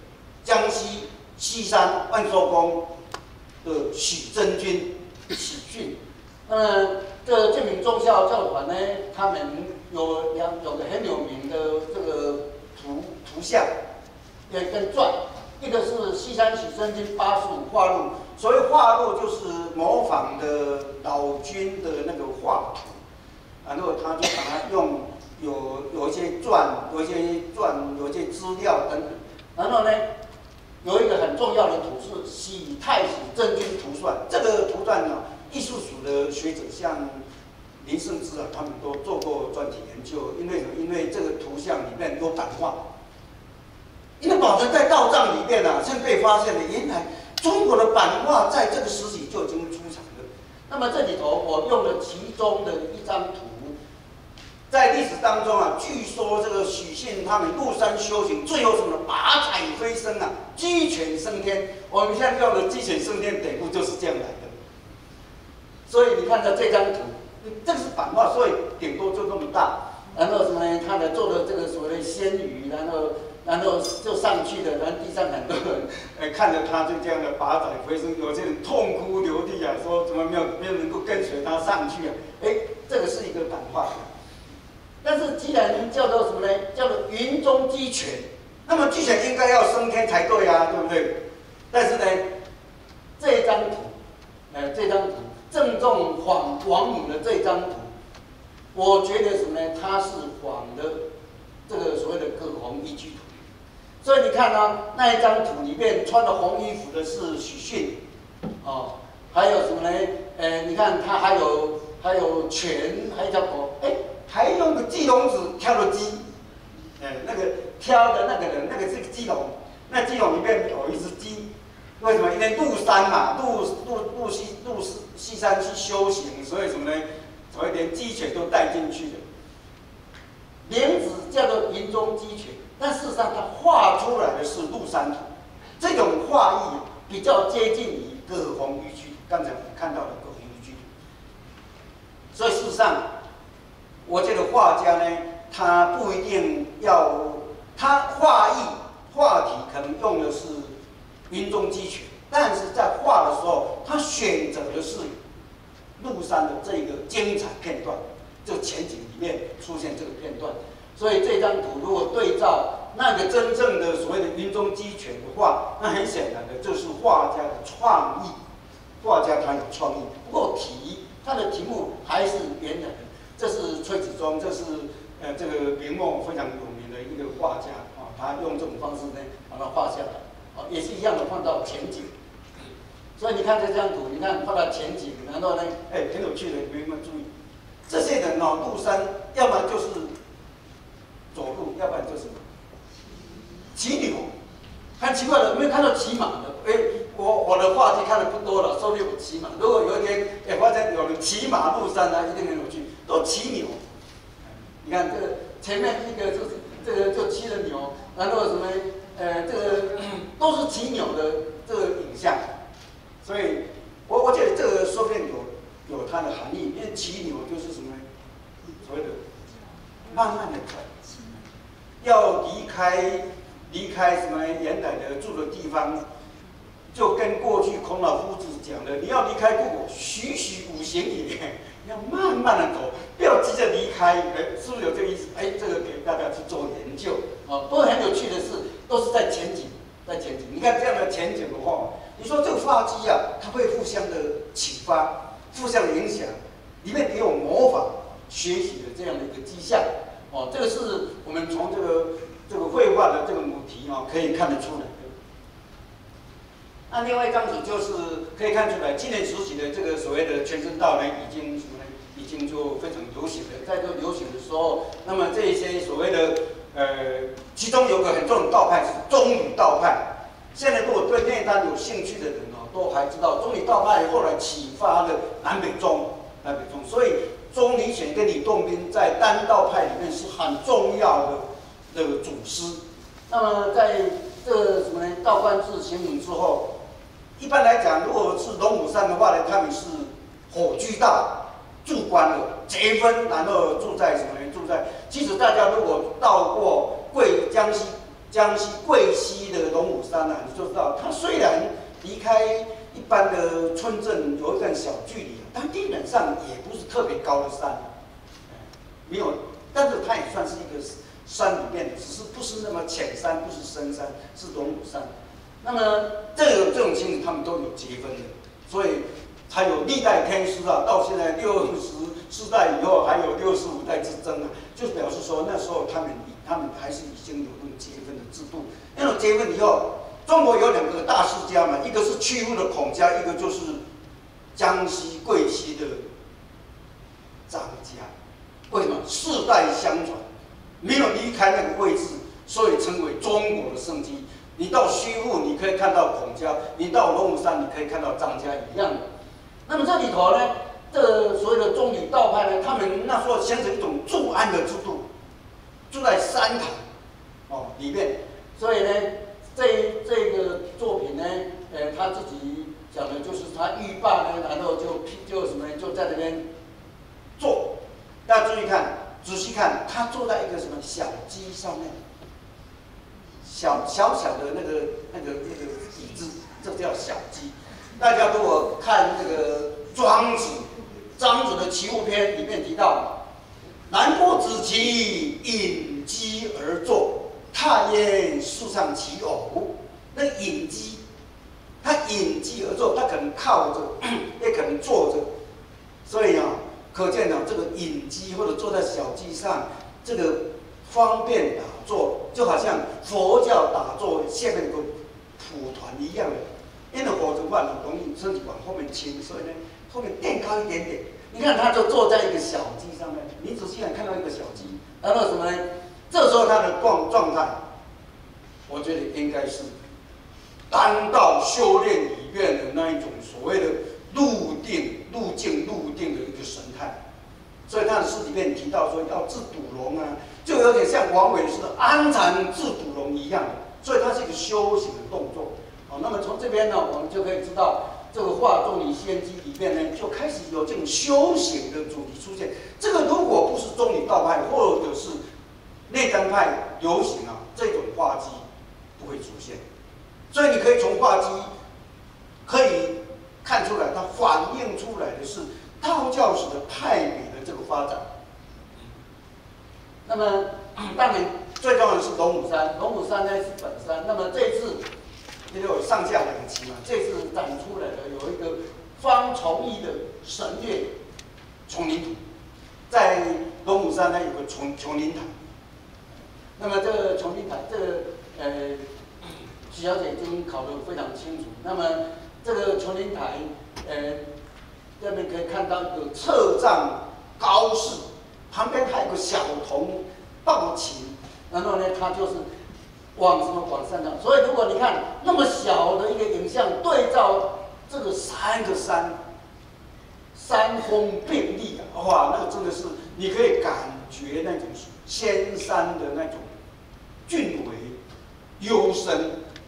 西山万寿宫的许真君、许逊。这这名宗教教团呢，他们有个很有名的这个图像，跟传。一个是西山许真君85画录，所谓画录就是模仿的老君的那个画图，然后他就把它用有一些传，有一些资料等等。然后呢，有一个很重要的图是喜太史真君图传，这个图传呢，艺术史的学者像林胜之啊，他们都做过专题研究。因为什么？因为这个图像里面有版画。因为保存在道藏里面啊，现在被发现了，原来中国的版画在这个时期就已经出场了。那么这里头我用了其中的一张图，在历史当中啊，据说这个许逊他们入山修行，最后什么拔彩飞升啊，鸡犬升天。我们现在用的鸡犬升天典故就是这样来的。所以你看到这张图，这个是版画，所以顶多就这么大。然后什么呢？他的做的这个所谓的仙鱼，然后就上去了，然后地上很多人，看着他就这样的拔彩飞升，有些人痛哭流涕啊，说怎么没有能够跟随他上去啊？这个是一个版画。但是既然叫做什么呢？叫做云中鸡犬，那么鸡犬应该要升天才对啊，对不对？但是呢，这张图正中王母的这张图，我觉得什么呢？它是仿的这个所谓的葛洪一居图。所以你看呢，那一张图里面穿着红衣服的是许逊，哦，还有什么呢？你看他还有犬，还有一条狗，还用个鸡笼子挑了鸡，那个挑的那个人，那个是鸡笼，那鸡笼里面有一只鸡，为什么？因为入山嘛，入西山去修行，所以什么呢？所以连鸡犬都带进去的。名字叫做云中鸡犬。但事实上，它画出来的是鹿山图，这种画意比较接近于葛洪一居图，刚才我们看到的葛洪一居图。所以事实上，我觉得画家呢，他不一定要，他画题可能用的是云中鸡犬，但是在画的时候，他选择的是鹿山的这个精彩片段，就前景里面出现这个片段。所以这张图如果对照那个真正的所谓的云中鸡犬的话，那很显然的就是画家的创意，画家他有创意。不过他的题目还是原来的，这是崔子忠，这是这个明末非常有名的一个画家啊，他用这种方式呢把它画下来，啊，也是一样的放到前景。所以你看这张图，你看放到前景，然后呢，很有趣的，你们有没有注意？这些人哦，入山要么就是走路，要不然就是骑牛。很奇怪的，没有看到骑马的。我的话题看的不多了，说不定我骑马。如果有一天发现有人骑马入山呢，一定很有趣。都骑牛，你看这个前面一个就是这个就骑了牛，然后什么这个都是骑牛的这个影像，所以我觉得这个说不定有它的含义，因为骑牛就是什么呢？所谓的慢慢的走，要离开什么原来的住的地方，就跟过去孔老夫子讲的，你要离开故国，徐徐五行也，要慢慢的走，不要急着离开，是不是有这个意思？这个给大家去做研究啊。不过很有趣的是，都是在前景，你看这样的前景的话，你说这个发迹啊，它会互相的启发，互相的影响，里面也有模仿学习的这样的一个迹象。这个是我们从这个绘画的这个母题可以看得出来的。那另外一张图就是可以看出来，今年时期的这个所谓的全身道呢，已经什么呢？已经就非常流行了。在这个流行的时候，那么这一些所谓的其中有个很重要的道派是中吕道派。现在如果对内丹有兴趣的人都还知道，中吕道派后来启发了南北宗，所以钟离权跟李洞宾在丹道派里面是很重要的这个祖师。那么在这个什么呢？道观制形成之后，一般来讲，如果是龙虎山的话呢，他们是火居道住官的，结婚然后住在什么呢？住在，其实大家如果到过江西贵溪的龙虎山你就知道，它虽然离开一般的村镇有一段小距离，但基本上也不是特别高的山，没有，但是它也算是一个山里面，只是不是那么浅山，不是深山，是龙虎山。那么这种情形，他们都有结分的，所以才有历代天师到现在64代以后还有65代之争就是表示说那时候他们还是已经有那种结分的制度。那种结分以后，中国有2个大世家嘛，一个是曲阜的孔家，一个就是江西贵溪的张家。为什么？4代相传，没有离开那个位置，所以称为中国的圣迹。你到曲阜，你可以看到孔家；你到龙虎山，你可以看到张家一样的。那么这里头呢，这个所谓的中吕道派呢，他们那时候形成一种住安的制度，住在山堂里面。所以呢，这个作品呢，他自己讲的就是他浴霸呢，然后就什么呢，就在那边坐。大家注意看，仔细看，他坐在一个什么小鸡上面，小的那个椅子，这叫小鸡。大家如果看这个庄子的《齐物篇》里面提到，南郭子期引鸡而坐，踏焉树上其偶。那引鸡，他引鸡而坐，他可能靠着，也可能坐着，所以可见这个引鸡或者坐在小鸡上，这个方便打坐，就好像佛教打坐下面有个蒲团一样的。因为否则的话，你容易身体往后面倾，所以呢，后面垫高一点点。你看，他就坐在一个小鸡上面，你仔细看到一个小鸡，然后什么呢？这时候他的状态，我觉得应该是丹道修炼里面的那一种所谓的路径的一个神态。所以他的诗里面提到说要制赌龙就有点像王维说的安禅制赌龙一样，所以它是一个修行的动作。那么从这边呢，我们就可以知道，这个画中里仙机里面呢，就开始有这种修行的主题出现。这个如果不是中吕道派或者是内丹派流行这种画技不会出现。所以你可以从画技可以看出来，它反映出来的是道教史的派别的这个发展。那么当然最重要的是龙虎山，龙虎山呢是本山。那么这次因为有上下2期嘛，这次展出来的有一个方崇义的神乐琼林图，在龙虎山呢有个琼林台。那么这个琼林台，这个徐小姐已经考得非常清楚。那么这个琼林台，这边可以看到一个侧杖高士，旁边还有个小童抱琴，然后呢，它就是往山上。所以如果你看那么小的一个影像，对照这个3个山峰并立哇，那个真的是你可以感觉那种仙山的那种俊伟幽深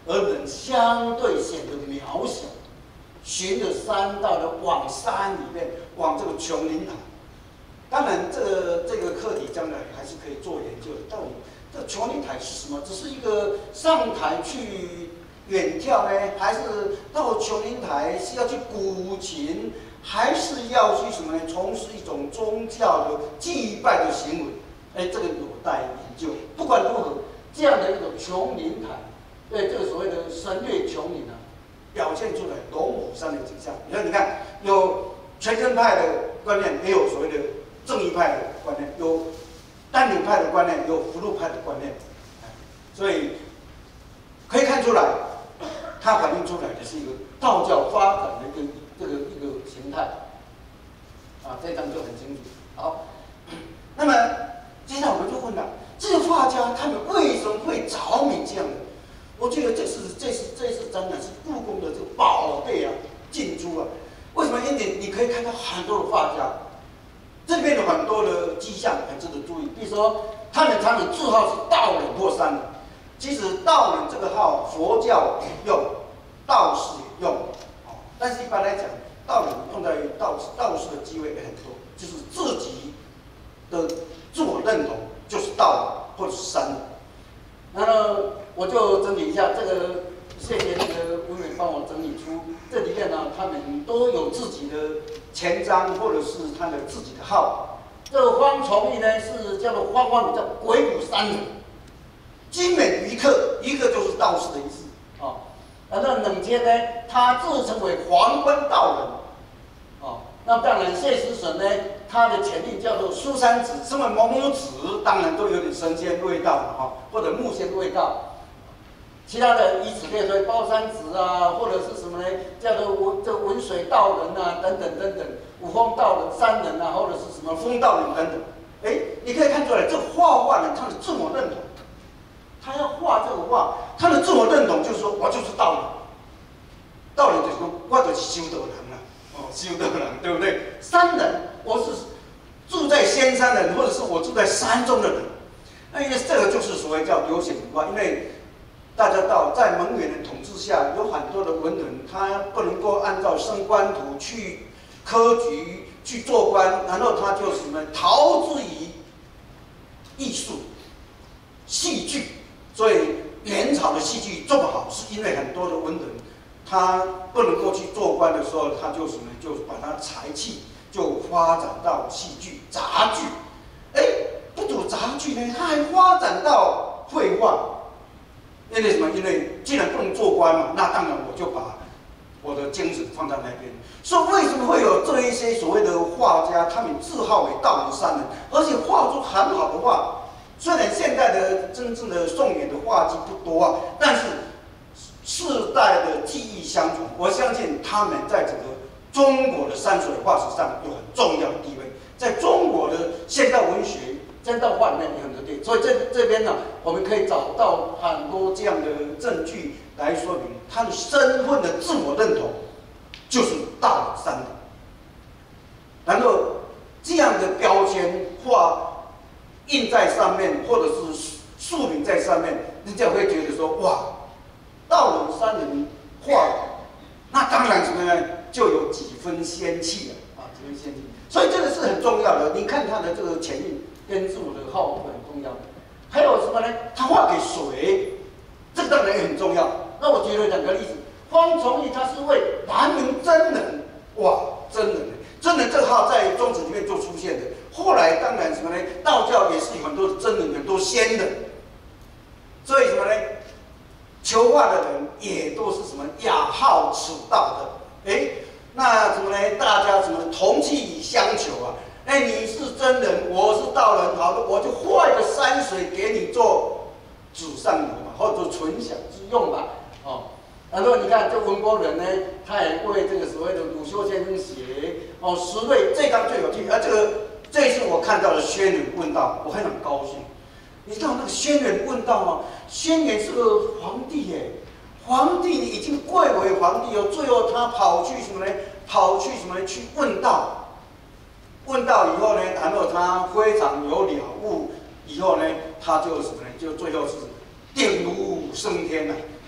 而人相对显得渺小。循着山道的往山里面，往这个琼林塔。当然，这个课题将来还是可以做研究的。到底这琼林塔是什么？只是一个上台去远眺呢，还是到琼林台是要去古琴，还是要去什么呢？从事一种宗教的祭拜的行为？哎，这个有待研究。不管如何，这样的一种琼林台，对这个所谓的神岳琼林啊。表现出来龙虎山的景象。你看，有全真派的观念，也有所谓的正义派的观念，有丹宁派的观念，有福禄派的观念。所以可以看出来，它反映出来的是一个道教发展的一个形态。啊，这张就很清楚。好，那么接下来我们就问了，这些画家他们为什么会着迷这样的？我觉得这次展览是故宫的这个宝贝啊，进珠啊。为什么？因为你可以看到很多的画家，这边有很多的迹象很值得注意。比如说，他们常常字号是道人或山人。其实道人这个号，佛教也用，道士也用，但是一般来讲，道人用在道士的机会也很多，就是自己的自我认同就是道人或者是山人。然后我就整理一下这个，谢谢那个文伟帮我整理出这里面呢，他们都有自己的前章或者是他的自己的号。这个方崇义呢是叫做方叫鬼谷山人，精美于客，一个就是道士的意思啊。那冷谦呢，他自称为皇冠道人，啊，那当然谢思神呢，他的前令叫做苏三子，身为某某子，当然都有点神仙味道了哈，或者木仙味道。其他的以此类推，包三子啊，或者是什么呢？叫做文水道人啊，等等等等，五峰道人、山人啊，或者是什么风道人等等。哎，你可以看出来，这画人他的自我认同，他要画这个画，他的自我认同就是说我就是道人，道人就是说我就是修道人啦，哦，修道人对不对？山人，我是住在仙山的人，或者是我住在山中的人。那因为这个就是所谓叫流行文化，因为大家到在蒙元的统治下，有很多的文人，他不能够按照升官图去科举去做官，然后他就什么陶之于艺术、戏剧。所以元朝的戏剧做不好，是因为很多的文人他不能够去做官的时候，他就什么就把他才气就发展到戏剧、杂剧。哎，不止杂剧呢，他还发展到绘画。因为什么？因为既然不能做官嘛，那当然我就把我的精神放在那边。所以为什么会有这一些所谓的画家，他们自号为道人山人，而且画出很好的画？虽然现代的真正的宋元的画技不多啊，但是世代的技艺相传，我相信他们在整个中国的山水画史上有很重要的地位，在中国的现代文学、真道画里面有很多地位。所以这边呢，我们可以找到很多这样的证据来说明他的身份的自我认同就是道山人。然后这样的标签画印在上面，或者是树名在上面，人家会觉得说哇，道人山人画，那当然什么呢？就有几分仙气了啊，几分仙气。所以这个是很重要的。你看他的这个前印跟自我的号很重要。还有什么呢？他画给谁？这个当然也很重要。那我举了两个例子，方崇义他是为南明真人，哇，真人，真人这个号在庄子里面就出现的。后来当然什么呢？道教也是有很多的真人，很多仙人。所以什么呢？求画的人也都是什么雅好此道的。哎，那什么呢？大家什么同气相求啊？哎，你是真人，我是道人，好的，我就画一个山水给你做纸上游嘛，或者存享之用吧。哦，然后你看这文国人呢，他也为这个所谓的鲁修先生写哦石瑞，这张最有趣。这一次我看到了轩辕问道，我很高兴。你知道那个轩辕问道吗？轩辕是个皇帝耶，皇帝已经贵为皇帝哦，最后他跑去什么呢？跑去什么呢？去问道。问道以后呢，然后他非常有了悟，以后呢，他就什么呢？就最后是定如升天了。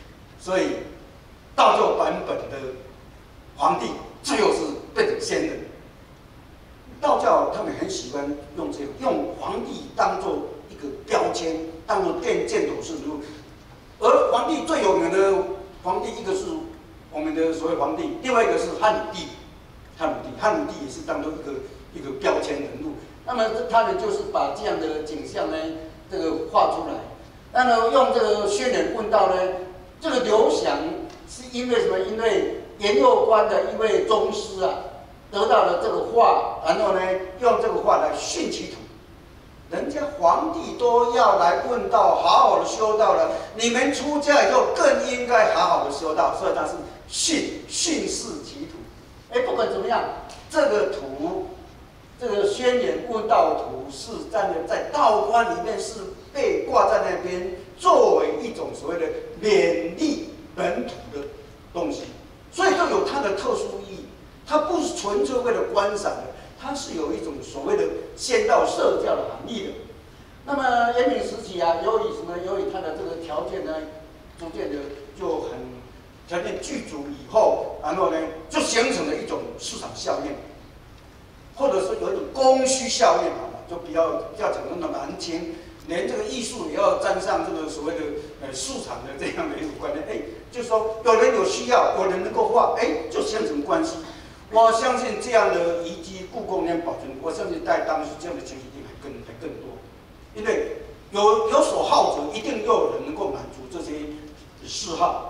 所以道教版本的皇帝最后是变成仙人。道教他们很喜欢用这个，用皇帝当做一个标签，当做箭头式人物。而皇帝最有名的皇帝，一个是我们的所谓皇帝，另外一个是汉武帝。汉武帝也是当做一个标签人物。那么他们就是把这样的景象呢，这个画出来。那么用这个轩辕问道呢，这个刘翔是因为什么？因为延佑关的一位宗师啊，得到了这个画，然后呢，用这个画来训其徒。人家皇帝都要来问道，好好的修道了，你们出家以后更应该好好的修道，所以他是训示其徒。不管怎么样，这个图，这个轩辕问道图是在道观里面是被挂在那边，作为一种所谓的勉励本土的东西，所以就有它的特殊意义。它不是纯粹为了观赏的，它是有一种所谓的仙道社教的含义的。那么延平时期啊，由于什么？由于它的这个条件呢，逐渐的就很条件具足以后，然后呢，就形成了一种市场效应，或者说有一种供需效应啊，就不要讲那么难听，连这个艺术也要沾上这个所谓的市场的这样的一种观念。就是说有人有需要，有人能够画，就形成关系。我相信这样的遗迹，故宫能保存，我相信在当时这样的情形一定还更多，因为有所好者，一定又有人能够满足这些嗜好。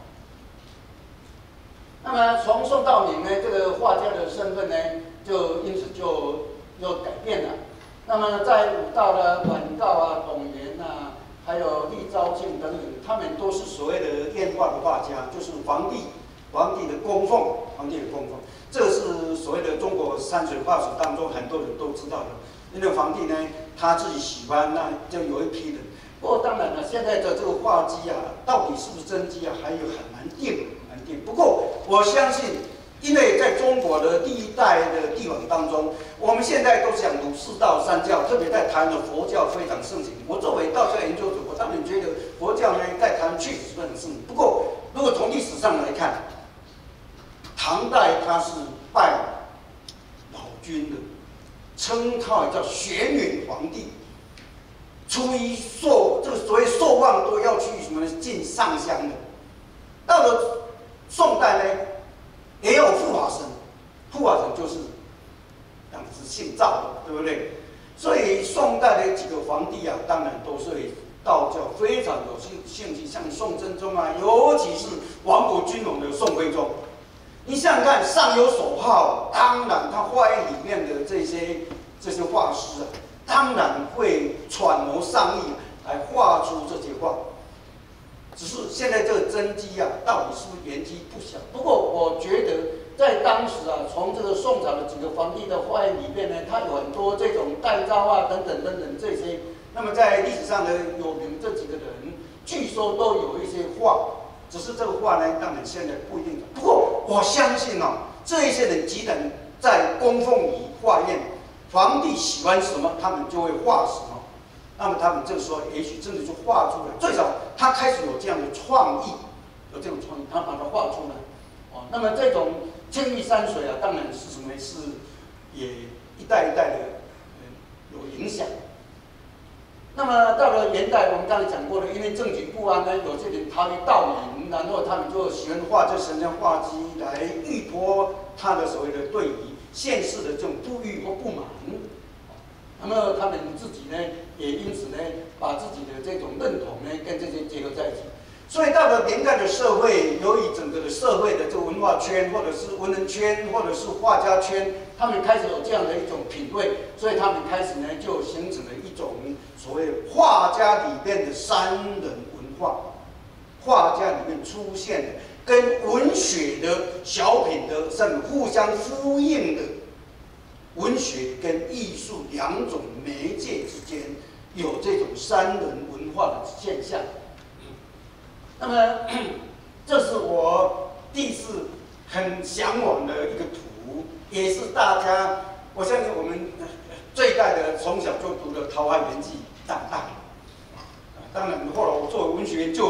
那么从宋到明呢，这个画家的身份呢，就因此就改变了。那么在武道的阮告啊、董源啊，还有厉昭庆等等，他们都是所谓的砚画的画家，就是皇帝的供奉，这个是所谓的中国山水画史当中很多人都知道的。因为皇帝呢，他自己喜欢，那就有一批人。不过当然了，现在的这个画机啊，到底是不是真迹啊，还有很难定。不过我相信，因为在中国的第一代的帝王当中，我们现在都讲儒释道三教，特别在台湾的佛教非常盛行。我作为道教研究者，我当然觉得佛教呢在台湾确实是很盛行。不过，如果从历史上来看，唐代他是拜老君的，称他叫玄允皇帝。初一这个所谓寿望都要去什么进上香的。到了宋代呢，也有护法神，护法神就是当时姓赵的，对不对？所以宋代的几个皇帝啊，当然都是道教非常有兴趣，像宋真宗啊，尤其是亡国君王的宋徽宗。你想想看，上有所好，当然他画院里面的这些画师啊，当然会揣摩上意来画出这些画。只是现在这个真迹啊，到底是不是原迹不详。不过我觉得，在当时啊，从这个宋朝的几个皇帝的画院里面呢，它有很多这种代招啊，等等这些。那么在历史上的有名这几个人，据说都有一些画，只是这个画呢，当然现在不一定。不过我相信这一些人既然在供奉于画院，皇帝喜欢什么，他们就会画什么。那么他们这个时候也许真的就画出来，最少他开始有这样的创意，他把它画出来。那么这种千里山水啊，当然是什么？是也一代一代的有影响。那么到了元代，我们刚才讲过了，因为政局不安呢，有些人逃离道隐，然后他们就喜欢画这神像画机来预泼他的所谓的对于现世的这种不裕或不满。那么他们自己呢，也因此呢，把自己的这种认同呢，跟这些结合在一起。所以到了明代的社会，由于整个的社会的这个文化圈，或者是文人圈，或者是画家圈，他们开始有这样的一种品味，所以他们开始呢，就形成了一种所谓画家里面的三人文化。画家里面出现的跟文学的小品的互相呼应的。文学跟艺术两种媒介之间有这种三人文化的现象。那么，这是我第四很向往的一个图，也是大家，我相信我们这一代的从小就读了《桃花源记》长大。当然，后来我作为文学研究者，我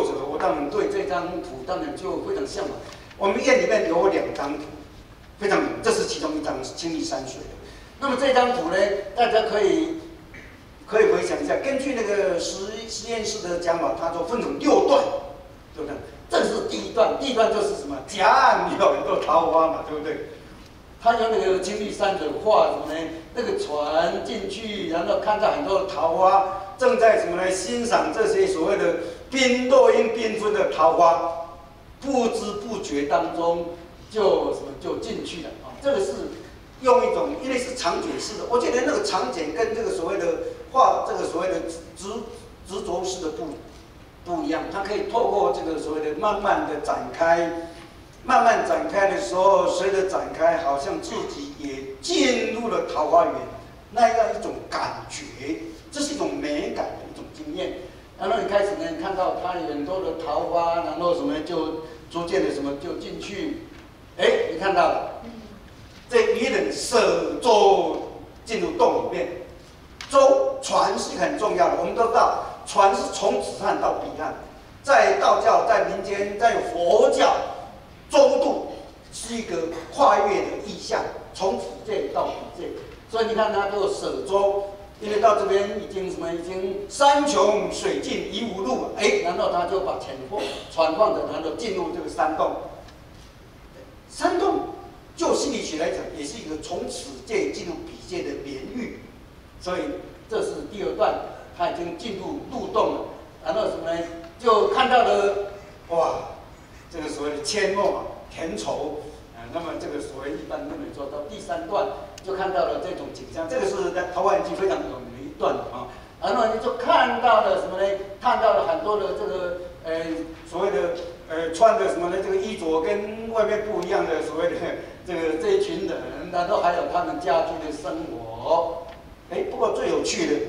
当然对这张图当然就非常向往。我们院里面有2张图，非常有，这是其中一张是青绿山水的。那么这张图呢，大家可以回想一下，根据那个实验室的讲法，它就分成6段，对不对？这是第一段，第一段就是什么？夹岸有很多桃花嘛，对不对？他用那个青绿山水画什么呢？那个船进去，然后看到很多的桃花，正在什么呢？欣赏这些所谓的冰落英缤纷的桃花，不知不觉当中就进去了啊！这个是用一种，因为是长卷式的，我觉得那个长卷跟这个所谓的画，这个所谓的直轴式的不一样，它可以透过这个所谓的慢慢的展开。慢慢展开的时候，随着展开，好像自己也进入了桃花源，那样一种感觉，这是一种美感的一种经验。然后你开始呢，看到它有很多的桃花，然后什么就逐渐的什么就进去，哎，你看到了，这渔人舍舟进入洞里面，舟船是很重要的，我们都知道，船是从此岸到彼岸，在道教、在民间、在佛教。舟渡是一个跨越的意象，从此界到彼界，所以你看它就舍舟，因为到这边已经山穷水尽疑无路，哎，然后他就把船放着，然后进入这个山洞。山洞就心理学来讲，也是一个从此界进入彼界的联域，所以这是第2段，他已经进入入洞了，然后什么呢？就看到了，哇！这个所谓的阡陌田畴，那么这个所谓一般认为说到第3段就看到了这种景象，这个是在《桃花源记》非常有名的一段啊。然后你就看到了什么呢？看到了很多的这个所谓的穿的什么呢？这个衣着跟外面不一样的所谓的这一群人，然后还有他们家居的生活。哎，不过最有趣的，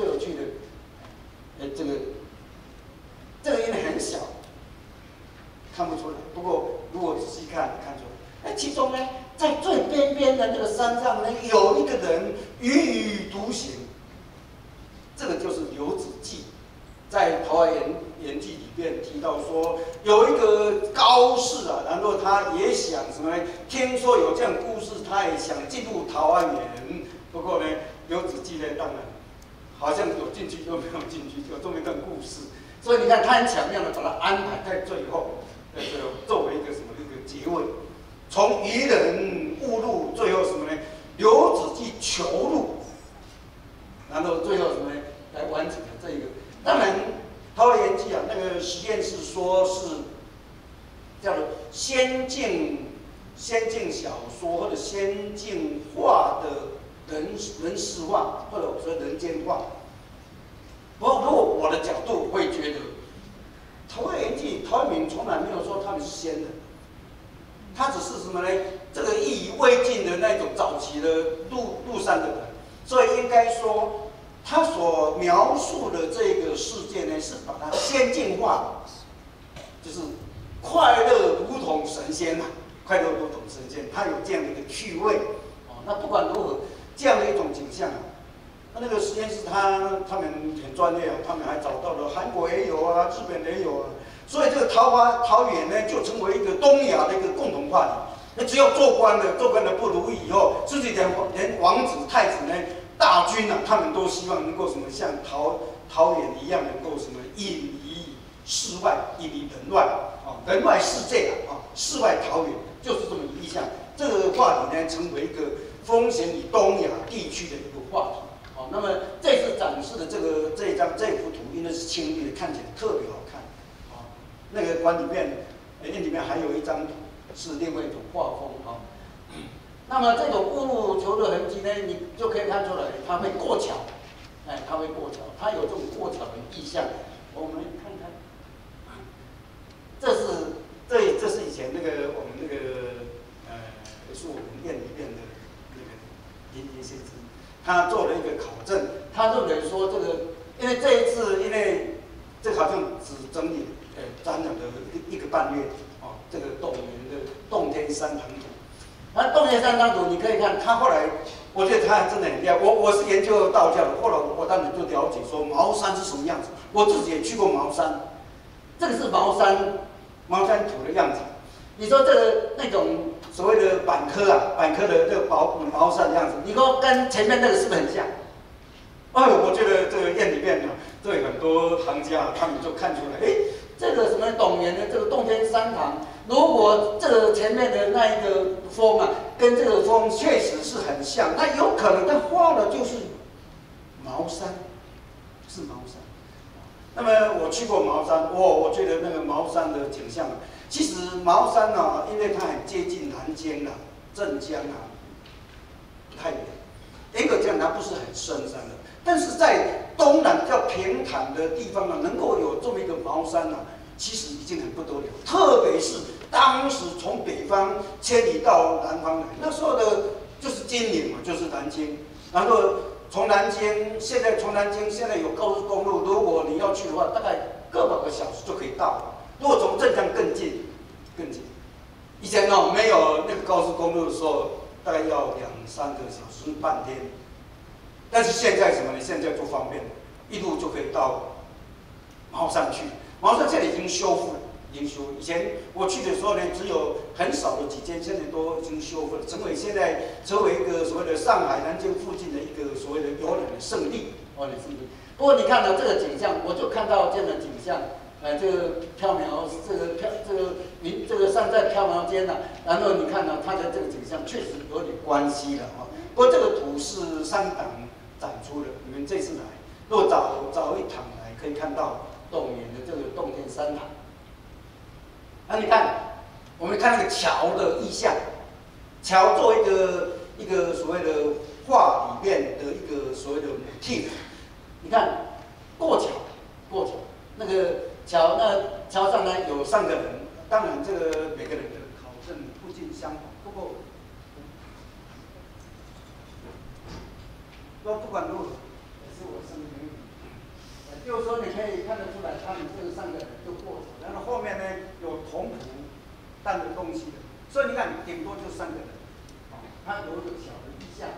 这个因为很小。看不出来，不过如果仔细看出来，哎，其中呢，在最边边的那个山上呢，有一个人踽踽独行。这个就是刘子骥，在《桃花源记》里边提到说，有一个高士啊，然后他也想什么呢？听说有这样故事，他也想进入桃花源。不过呢，刘子骥呢，当然好像有进去又没有进去，有这么一段故事。所以你看，他很巧妙的把它安排在最后。作为一个什么一个结尾，从渔人误入，最后什么呢？刘子骥求入，然后最后什么呢？来完成了这个。当然，《桃花源记》啊，那个实验室说是叫做仙境小说或者仙境画的人事画，或者说人间画。不过，如果我的角度会觉得。《桃花源记》陶渊明从来没有说他们是仙的，他只是什么呢？这个意犹未尽的那种早期的入山的人，所以应该说，他所描述的这个世界呢，是把它仙境化，就是快乐如同神仙呐，快乐如同神仙，他有这样的一个趣味哦。那不管如何，这样的一种景象啊。那个实验室他们很专业啊，他们还找到了韩国也有啊，日本也有啊，所以这个桃源呢就成为一个东亚的一个共同话题。那只要做官的不如意以后，甚至连王子太子呢大军啊，他们都希望能够什么像桃源一样，能够什么隐于世外，隐于人外啊，人外世界啊，世外桃源就是这么一个意象。这个话题呢，成为一个风行于东亚地区的一个话题。那么这次展示的这幅图，因为是青绿的，看起来特别好看。啊，那个馆里面还有一张图是另外一种画风啊。那么这种误入囚的痕迹呢，你就可以看出来，它会过桥，它会过桥，它有这种过桥的意象。我们看看，这是以前我们是我们院里面的那个林先生。他做了一个考证，他认为说这个，因为这一次，这好像只整理展览的一个半月哦，这个动员的洞天山堂图，那洞天山堂图你可以看，他后来我觉得他真的很厉害。我是研究道教的，后来我当然就了解说茅山是什么样子，我自己也去过茅山， 这个是茅山图的样子。你说这个那种所谓的板刻的这个茅山的样子，你说跟前面那个是不是很像？哎，我觉得这个院里面呢，对很多行家他们就看出来，哎，这个什么董源的这个洞天山堂，如果这个前面的那一个峰啊，跟这个峰确实是很像，那有可能他画的就是茅山，是茅山。那么我去过茅山，我觉得那个茅山的景象，其实茅山啊，因为它很接近南京啊、镇江啊，不太远。严格讲，它不是很深山的，但是在东南较平坦的地方呢，能够有这么一个茅山呢，其实已经很不得了。特别是当时从北方迁移到南方来，那时候的就是金陵嘛，就是南京，然后从南京，现在有高速公路，如果你要去的话，大概个把个小时就可以到了。如果从镇江更近。以前没有那个高速公路的时候，大概要2、3个小时，半天。但是现在什么呢？现在就方便了，一路就可以到茅山去。茅山现在已经修复了，以前我去的时候呢，只有很少的几间，现在都已经修复了，成为一个所谓的上海、南京附近的一个所谓的游览的胜地。不过你看到这个景象，我就看到这样的景象。这个缥缈，这个山在缥缈间呢，然后你看到它的这个景象确实有点关系了啊。不过这个图是3档展出的，你们这次来，若早一趟来，可以看到洞源的这个洞天山堂。那你看，我们看那个桥的意象，桥作为一个所谓的画里面的一个所谓的 motif。你看过桥，那个。桥上呢有3个人，当然这个每个人的考证不尽相同，不管如何，也是我生命。就是说你可以看得出来，他们这3个人就过桥，然后后面呢有铜谱担着东西的，所以你看顶多就3个人，它有一个小的意象。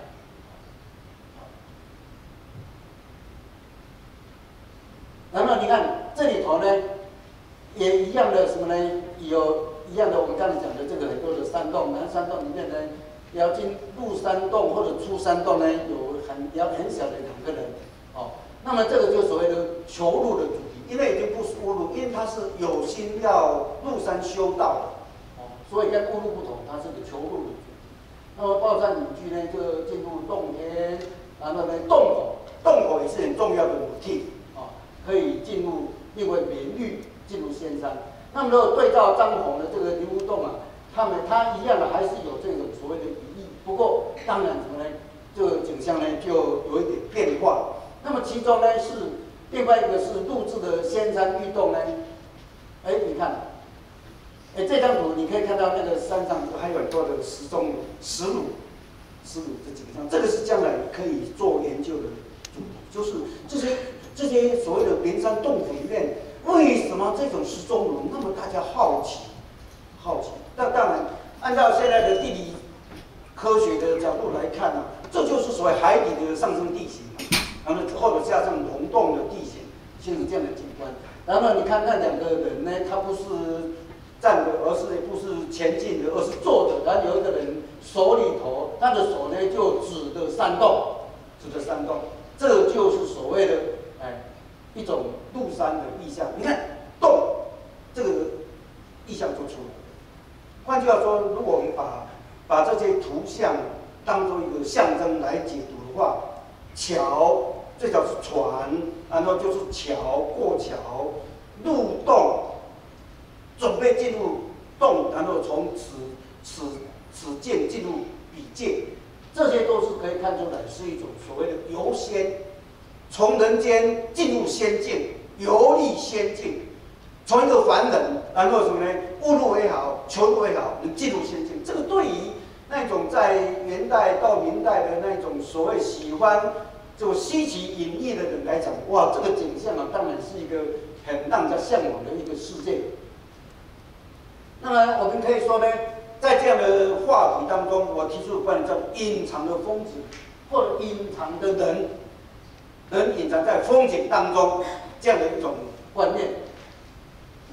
然后你看这里头呢，也一样的什么呢？有一样的我们刚才讲的这个很多的山洞，南山洞里面呢，要进入山洞或者出山洞呢，有很小的2个人，那么这个就所谓的求路的主题，因为已经不是误入，因为他是有心要入山修道的，所以跟误入不同，它是个求路的主题。那么报山隐居呢，就进入洞天，然后呢洞口也是很重要的motif。可以进入因为绵域进入仙山。那么如果对照张宏的这个灵乌洞啊，他一样的还是有这种所谓的语义，不过当然什么呢？这个景象呢就有一点变化。那么其中呢是另外一个是录制的仙山玉洞呢，你看，这张图你可以看到那个山上还有很多的石乳的景象，这个是将来可以做研究的主题，就是这些所谓的灵山洞府里面，为什么这种石钟乳那么大家好奇？那当然，按照现在的地理科学的角度来看呢，这就是所谓海底的上升地形，然后或者加上溶洞的地形，形成这样的景观。然后你看那2个人呢，他不是站的，也不是前进的，而是坐的。然后有一个人手里头，他的手呢就指着山洞，这就是所谓的一种入山的意象。你看洞这个意象就出来了。换句话说，如果我们把这些图像当做一个象征来解读的话，桥最早是船，然后就是过桥，入洞，准备进入洞，然后从此境进入彼界，这些都是可以看出来是一种所谓的游仙。从人间进入仙境，游历仙境，从一个凡人，然后什么呢？误入也好，求路也好，能进入仙境。这个对于那种在元代到明代的那种所谓喜欢这种稀奇隐逸的人来讲，哇，这个景象啊，当然是一个很让人家向往的一个世界。那么我们可以说呢，在这样的话题当中，我提出的观点叫隐藏的风景，或者隐藏的人隐藏在风景当中这样的一种观念。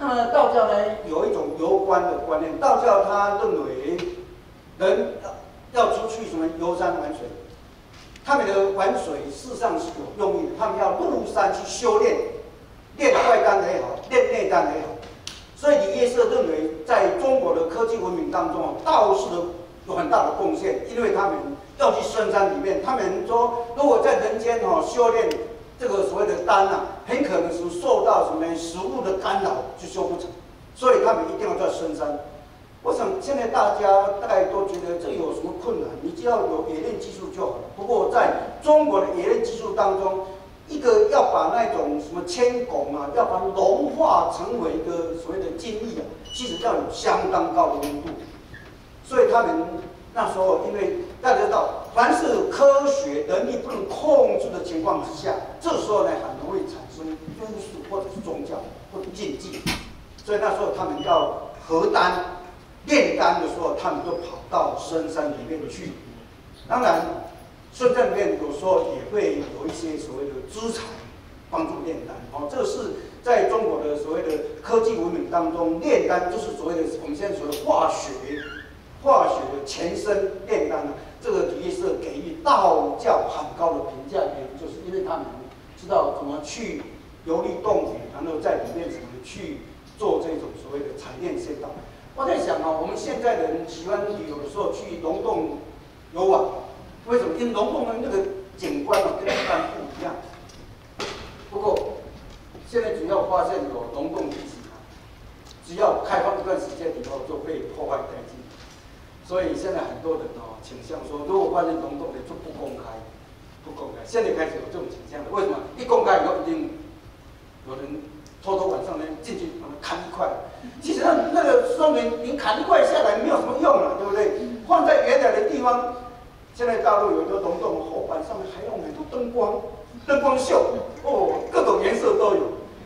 那么道教呢，有一种游观的观念，道教他认为人要出去什么游山玩水，他们的玩水事实上是有用意的，他们要入山去修炼，练外丹也好，练内丹也好。所以李业社认为，在中国的科技文明当中，道士的有很大的贡献，因为他们要去深山里面，他们说，如果在人间修炼这个所谓的丹啊，很可能是受到什么食物的干扰，就修不成，所以他们一定要在深山。我想现在大家大概都觉得这有什么困难？你只要有冶炼技术就好了。不过在中国的冶炼技术当中，一个要把那种什么铅汞啊，要把它融化成为一个所谓的精液啊，其实要有相当高的温度。所以他们那时候，因为大家知道，凡是科学能力不能控制的情况之下，这时候呢很容易产生巫术或者是宗教或者禁忌。所以那时候他们要合丹、炼丹的时候，他们就跑到深山里面去。当然，深山里面有时候也会有一些所谓的资材帮助炼丹。这个是在中国的所谓的科技文明当中，炼丹就是所谓的我们现在所谓的化学的前身炼丹呢。这个李业社给予道教很高的评价，原因就是因为他们知道怎么去游历洞穴，然后在里面怎么去做这种所谓的采炼仙道。我在想我们现在人喜欢旅游的时候去龙洞游玩，为什么？因为龙洞的那个景观跟一般不一样。不过现在只要发现有龙洞遗址，只要开放一段时间以后就被破坏殆尽。所以现在很多人倾向说，如果发现龙洞的就不公开。现在开始有这种倾向了，为什么？一公开以后，一定有人偷偷晚上呢进去把它砍一块。其实那个说明你砍一块下来没有什么用了，对不对？放在原来的地方，现在大陆有一个龙洞后板上面还有很多灯光秀，各种颜色都有。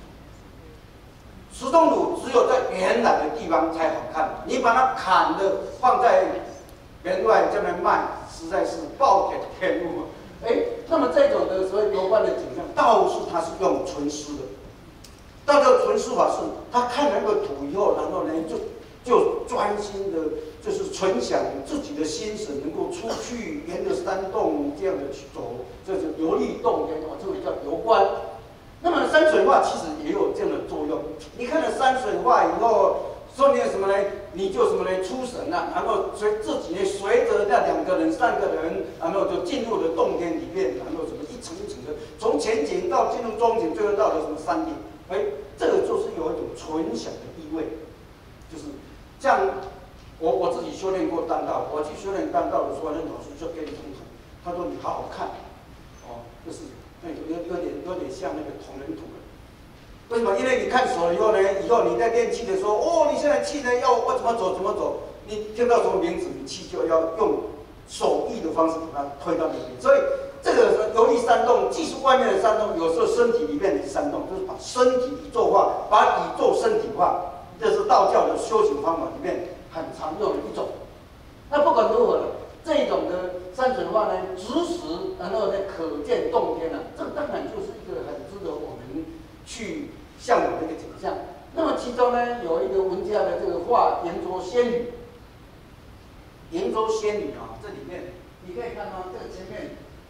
石钟乳只有在原来的地方才好看，你把它砍的放在园外这边卖，实在是暴殄天物。那么这种的所谓游观的景象，道士他是用纯诗的。道教纯诗法是，他看了那个图以后，然后呢就专心的，就是纯想自己的心神能够出去，沿着山洞这样的去走，这就游历洞天，这个叫游观。那么山水画其实也有这样的作用。你看了山水画以后，说你什么呢？你就什么呢？出神了，然后自己呢随着那2个人、3个人，然后就进入了洞天里面，然后什么一层一层的，从前景到进入中景，最后到了什么山顶。这个就是有一种纯想的意味，就是像我自己修炼过丹道，我去修炼丹道的时候，那老师就给你通图，他说你好好看，就是有点像那个同人图了。为什么？因为你看熟了以后呢，以后你在练气的时候，你现在气呢要我怎么走，你听到什么名字，你气就要用手艺的方式把它推到那边。所以这个游历山洞，既是外面的山洞，有时候身体里面的山洞，就是把身体宇宙化，把宇宙身体化，这是道教的修行方法里面很常用的一种。那不管如何了，这一种的山水画呢，直实，然后呢可见洞天这当然就是一个很值得我们去向往的一个景象。那么其中呢，有一个文家的这个画《延州仙女》，延州仙女这里面你可以看到这个前面。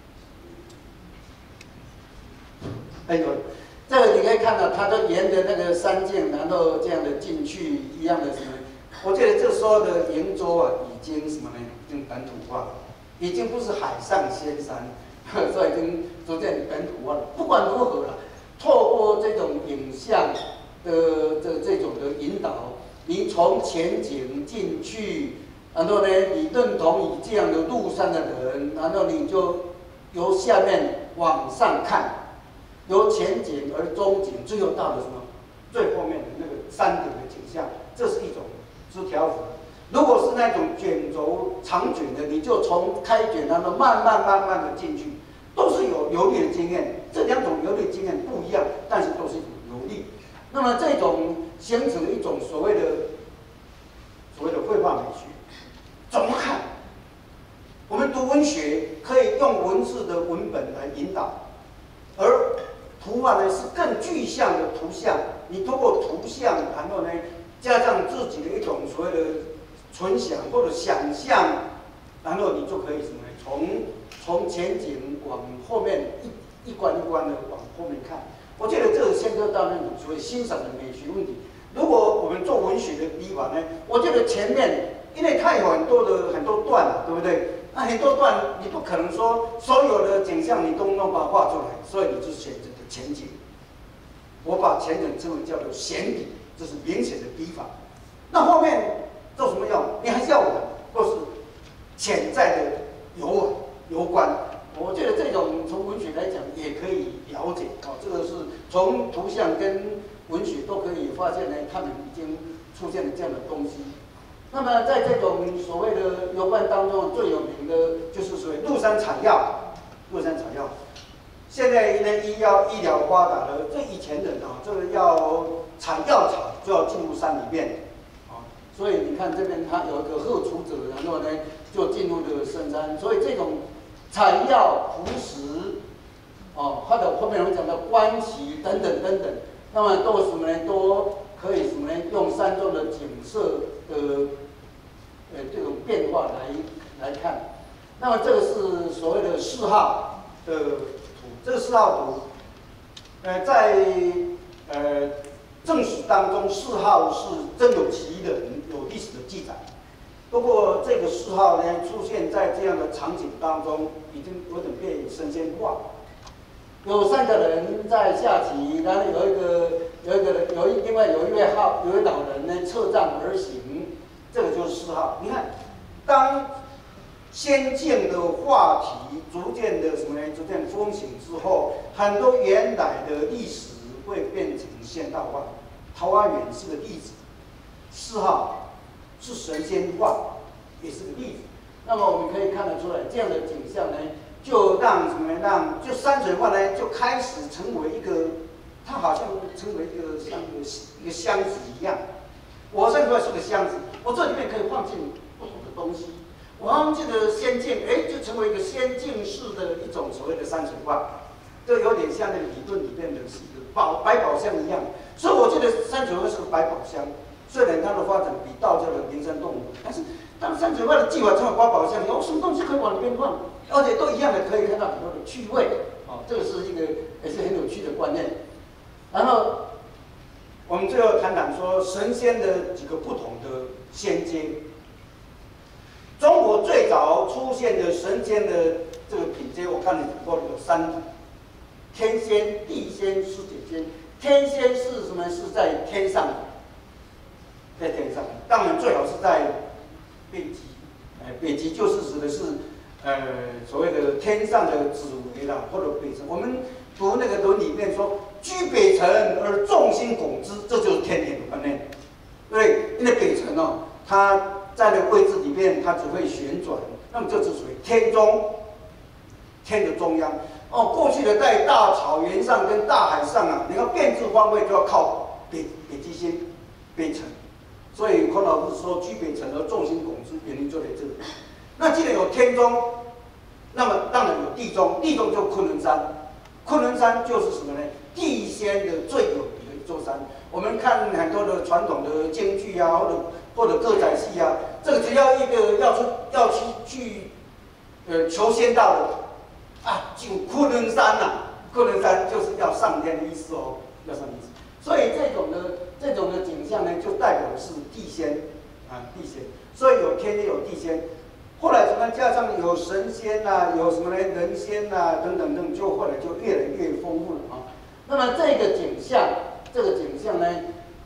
这个你可以看到，它都沿着那个山径，然后这样的进去一样的什么？我觉得这时候的延州已经什么呢？已经本土化了，已经不是海上仙山，所以已经逐渐本土化了。不管如何了，透过这种影像的这种的引导，你从前景进去，然后呢，你认同你这样的入山的人，然后你就由下面往上看。由前景而中景，最后到了什么？最后面的那个山顶的景象，这是一种枝条幅。如果是那种卷轴长卷的，你就从开卷然后慢慢的进去，都是有游历的经验。这2种游历经验不一样，但是都是一种游历。那么这种形成一种所谓的绘画美学，怎么看？我们读文学可以用文字的文本来引导，而图画呢， 是更具象的图像。你通过图像，然后呢，加上自己的一种所谓的纯想或者想象，然后你就可以什么呢？从前景往后面一关一关的往后面看。我觉得这个牵涉到那种所谓欣赏的美学问题。如果我们做文学的笔法呢，我觉得前面因为它有很多段嘛，对不对？那很多段你不可能说所有的景象你都能把它画出来，所以你就选择的前景。我把前景称为叫做显笔，这是明显的笔法。那后面做什么用？你还是要玩，或是潜在的游观。我觉得这种从文学来讲也可以了解哦，这个是从图像跟文学都可以发现呢，他们已经出现了这样的东西。那么在这种所谓的游观当中，最有名的就是所谓鹿山采药。鹿山采药，现在因为医疗发达了，这以前人啊，这个要采药草就要进入山里面啊，所以你看这边它有一个后厨者，然后呢就进入这个深山，所以这种采药、服食，哦，或者后面我们讲的观其等等等等，那么都什么呢？都可以什么呢？用山中的景色的这种变化来看。那么这个是所谓的4号的图，这个4号图，在正史当中，4号是真有其人，有历史的记载。不过这个4号呢，出现在这样的场景当中，已经有点被神仙化。有3个人在下棋，然后另外有一位老人呢侧杖而行，这个就是4号。你看，当先进的话题逐渐的什么呢？逐渐风行之后，很多原来的历史会变成现代化。桃花源是个例子，4号是神仙化，也是个例子。那么我们可以看得出来，这样的景象呢，就让什么呢？就山水画呢，就开始成为一个，它好像成为一个像一个箱子一样。我山水画是个箱子，我这里面可以放进不同的东西。我放进了仙境，就成为一个仙境式的一种所谓的山水画，这有点像那个理论里面的是一个百宝箱一样。所以我觉得山水画是个百宝箱，虽然它的发展比道教的名山动物，但是当山水画的技法成为百宝箱，有什么东西可以往里面放，而且都一样的，可以看到很多的趣味。哦，这个是一个也是很有趣的观念。然后我们最后谈谈说神仙的几个不同的仙阶。中国最早出现的神仙的这个品阶，我看你讲过有3种：天仙、地仙、师姐仙。天仙是什么？是在天上，在天上。当然最好是在北极，北极就是指的是所谓的天上的紫微啦，或者北辰。我们读那个论里面说，居北辰而众星拱之，这就是天体的观念。对，因为北辰哦，它在那个位置里面，它只会旋转，那么这就属于天中，天的中央。哦，过去的在大草原上跟大海上啊，你要变置方位就要靠北极星、北辰。所以孔老师说居北辰而众星拱之，原因就在这里。那既然有天中，那么当然有地中，地中就昆仑山。昆仑山就是什么呢？地仙的最有名的一座山。我们看很多的传统的京剧啊，或者歌仔戏啊，这个只要一个要去求仙道的啊，进昆仑山呐，昆仑山就是要上天的意思哦，要上天的意思。所以这种的景象呢，就代表的是地仙啊，地仙。所以有天也有地仙。后来什么加上有神仙呐、有什么呢人仙呐、等等等，就后来就越来越丰富了啊。那么这个景象呢，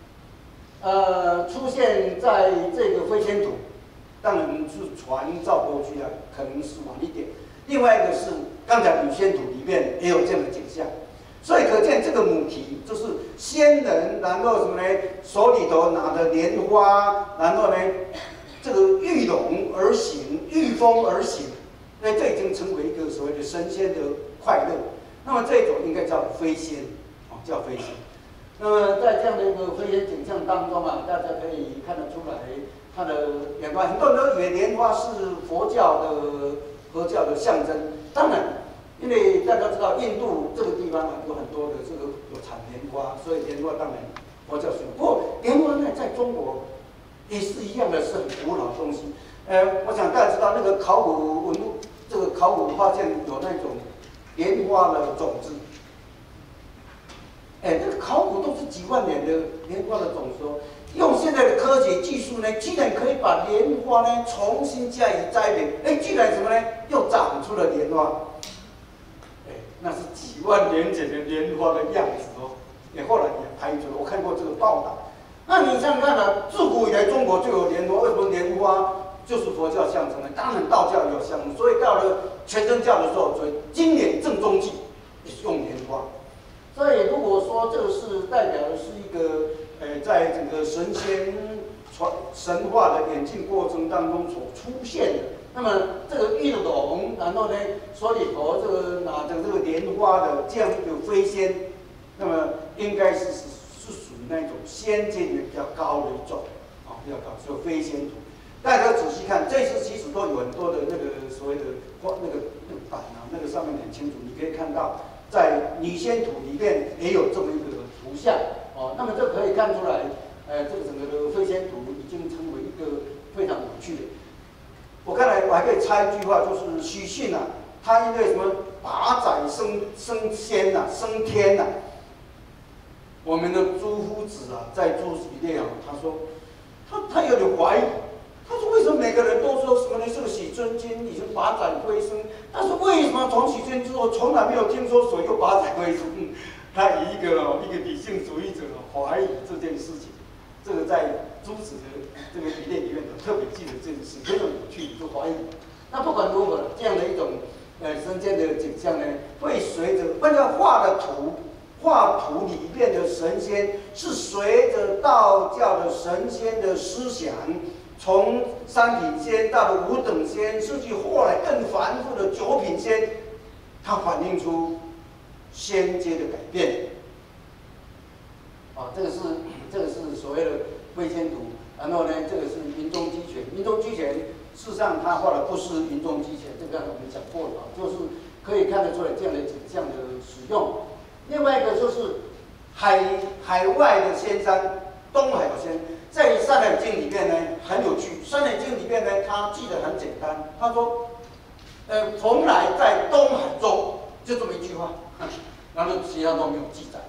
出现在这个飞天图，当然是传赵国去啊，可能是晚一点。另外一个是刚才女仙图里面也有这样的景象，所以可见这个母题就是仙人，然后什么呢，手里头拿着莲花，然后呢，这个御龙而行，御风而行，那这已经成为一个所谓的神仙的快乐。那么这种应该叫飞仙，叫飞仙。那么在这样的一个飞仙景象当中啊，大家可以看得出来，它的莲花，很多人都以为莲花是佛教的象征。当然， 因为大家知道印度这个地方有很多的这个有产莲花，所以莲花当然佛教是有。不过莲花呢，在中国也是一样的，是很古老的东西。我想大家知道那个考古文物，这个考古发现有那种莲花的种子。这个考古都是几万年的莲花的种子哦。用现在的科学技术呢，居然可以把莲花呢重新加以栽培，居然什么呢？又长出了莲花。那是几万年前的莲花的样子哦。后来也拍出来，我看过这个报道。那你想想看啊，自古以来中国就有莲花，为什么莲花就是佛教象征呢？当然道教也有象征，所以到了全真教的时候，所以今年正中季也是用莲花。所以如果说这个是代表的是一个在整个神仙神话的演进过程当中所出现的，那么这个玉龙，然后呢，所里头这个拿着这个莲花的这样一个飞仙，那么应该是属于那种仙界的比较高的一种比较高，所以飞仙图。大家仔细看，这次其实都有很多的那个所谓的那个板那个上面很清楚，你可以看到。在女仙图里面也有这么一个图像那么这可以看出来，这个整个的飞仙图已经成为一个非常有趣的。我还可以插一句话，就是许逊他因为什么把载升仙升天我们的朱夫子在朱子里面他说他有点怀疑。他说：“为什么每个人都说什么呢？这个许真君已经把载归生，但是为什么从许真之后，从来没有听说谁又把载归生？”他以一个理性主义者怀疑这件事情，这个在朱子的这个理念里面特别记得这件事，非常有趣，就怀疑。那不管如何，这样的一种人间的景象呢，会随着换句话画图里面的神仙是随着道教的神仙的思想。从三品仙到了五等仙，甚至后来更繁复的九品仙，它反映出仙阶的改变。这个是所谓的飞仙图。然后呢，这个是云中鸡犬。云中鸡犬，事实上它画的不是云中鸡犬，这个我们讲过了就是可以看得出来这样的景象的使用。另外一个就是海外的仙山，东海有仙。在《山海经》里面呢，很有趣。《山海经》里面呢，它记得很简单。他说，蓬莱在东海中，就这么一句话，然后其他都没有记载。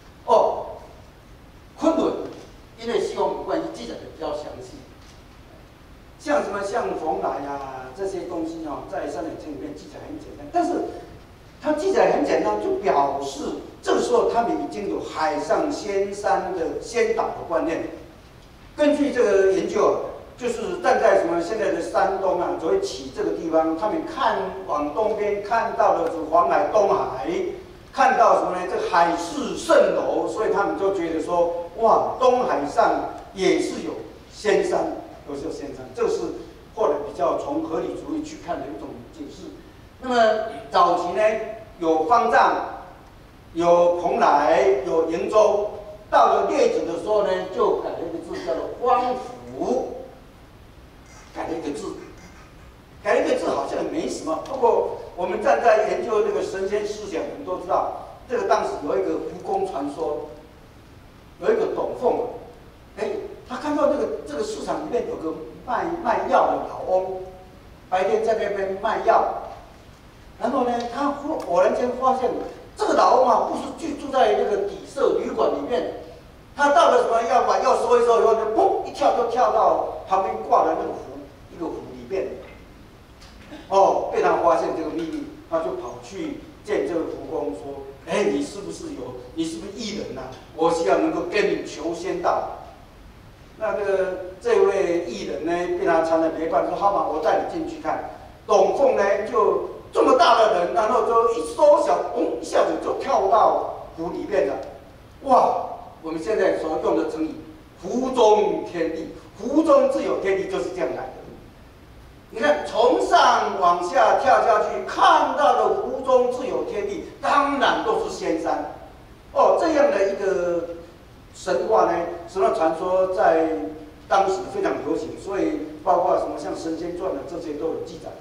昆仑，因为西王母关系记载的比较详细。像蓬莱这些东西在《山海经》里面记载很简单，但是它记载很简单，就表示这个时候他们已经有海上仙山的仙岛的观念。根据这个研究就是站在什么现在的山东所谓起这个地方，他们往东边看到的是黄海、东海，看到什么呢？这海市蜃楼，所以他们就觉得说，哇，东海上也是有仙山，这个是后来比较从合理主义去看的一种解释。那么早期呢，有方丈，有蓬莱，有瀛洲。到了列子的时候呢，就改了一个字，叫做荒府，改了一个字好像没什么。不过我们站在研究这个神仙思想，我们都知道，这个当时有一个蜈蚣传说，有一个董凤，他看到这个市场里面有个卖药的老翁，白天在那边卖药，然后呢，他偶然间发现。这个老翁不是居住在那个底舍旅馆里面，他到了什么要把药收一收以后，就砰一跳就跳到旁边挂的那个一个湖里面。被他发现这个秘密，他就跑去见这个蜈蚣说：“你是不是异人我希望能够跟你求仙道。”那这位异人呢，被他缠了没办法，说：“好吧，我带你进去看。”董凤呢就。这么大的人，然后就一缩小，一下子就跳到湖里面了。哇！我们现在所用的成语“湖中天地”，湖中自有天地就是这样来的。你看，从上往下跳下去，看到的湖中自有天地，当然都是仙山。这样的一个神话呢，神话传说在当时非常流行，所以包括什么像《神仙传》这些都有记载。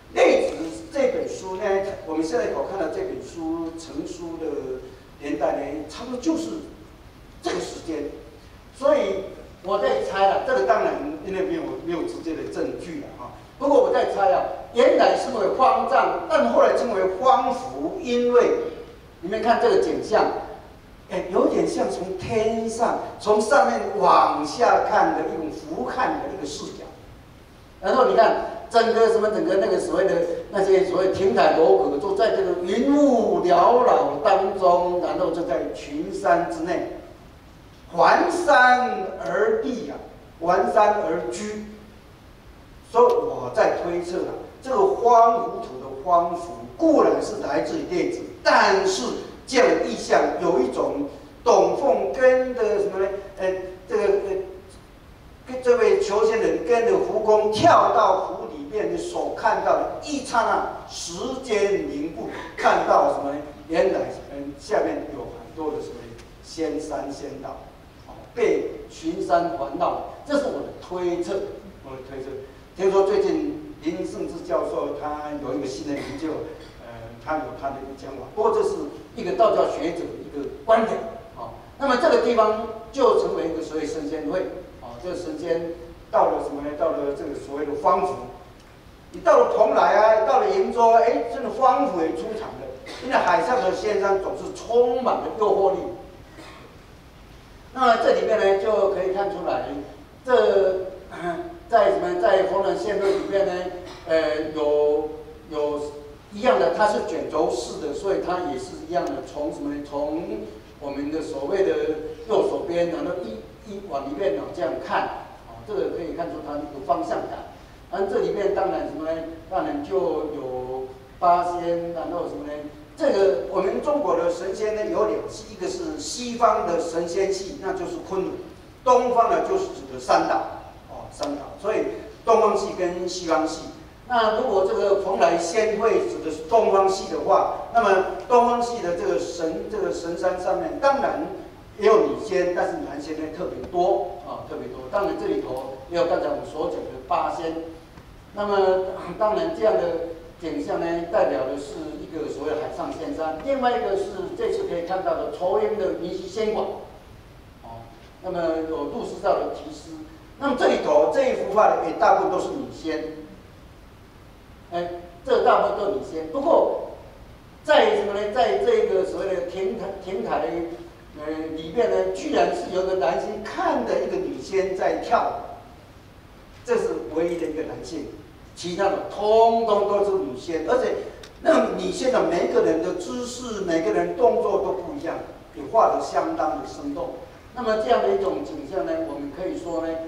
类子这本书呢，我们现在所看到这本书成书的年代呢，差不多就是这个时间。所以我在猜了，这个当然因为没有直接的证据了哈。不过我在猜啊，原来是为荒葬，但后来称为荒服，因为你们看这个景象，有点像从天上从上面往下看的一种俯瞰的一个视角。然后你看整个那个所谓的那些所谓亭台楼阁，都在这个云雾缭绕当中，然后就在群山之内，环山而立啊，环山而居。所以我在推测啊，这个荒芜土的荒服固然是来自于列子，但是这样的意象有一种董凤跟的什么呢？这位裘仙人跟着蜈蚣跳到湖里面所看到的一刹那，时间凝固，看到什么呢？原来下面有很多的什么仙山仙岛，被群山环绕，这是我的推测。听说最近林胜之教授他有一个新的研究，他有他的一个讲法，不过这是一个道教学者的一个观点。那么这个地方就成为一个所谓神仙会。这个神仙到了什么呢？到了这个所谓的荒服。你到了蓬莱啊，到了瀛洲，这个荒服也出场了。因为海上的仙山总是充满了诱惑力。那么这里面呢，就可以看出来，在《红人仙论》里面呢，有一样的，它是卷轴式的，所以它也是一样的，从什么呢？从我们的所谓的右手边，然后往里面这样看，这个可以看出它的一个方向感。这里面当然什么呢？当然就有八仙，然后什么呢？这个我们中国的神仙呢有两系，一个是西方的神仙系，那就是昆仑；东方呢就是指的三岛，三岛。所以东方系跟西方系。那如果这个蓬莱仙会指的是东方系的话，那么东方系的这个神山上面，当然也有女仙，但是男仙呢特别多特别多。当然这里头也有刚才我们所讲的八仙。那么当然这样的景象呢，代表的是一个所谓海上仙山，另外一个是这次可以看到的仇英的明溪仙馆，那么有陆师照的题诗。那么这里头这一幅画呢，也大部分都是女仙，这大部分都是女仙。不过在什么呢？在这个所谓的亭台里面呢，居然是有个男性看着一个女仙在跳舞，这是唯一的一个男性。其他的通通都是女仙，而且那女仙的每个人的姿势、每个人动作都不一样，也画得相当的生动。那么这样的一种景象呢，我们可以说呢，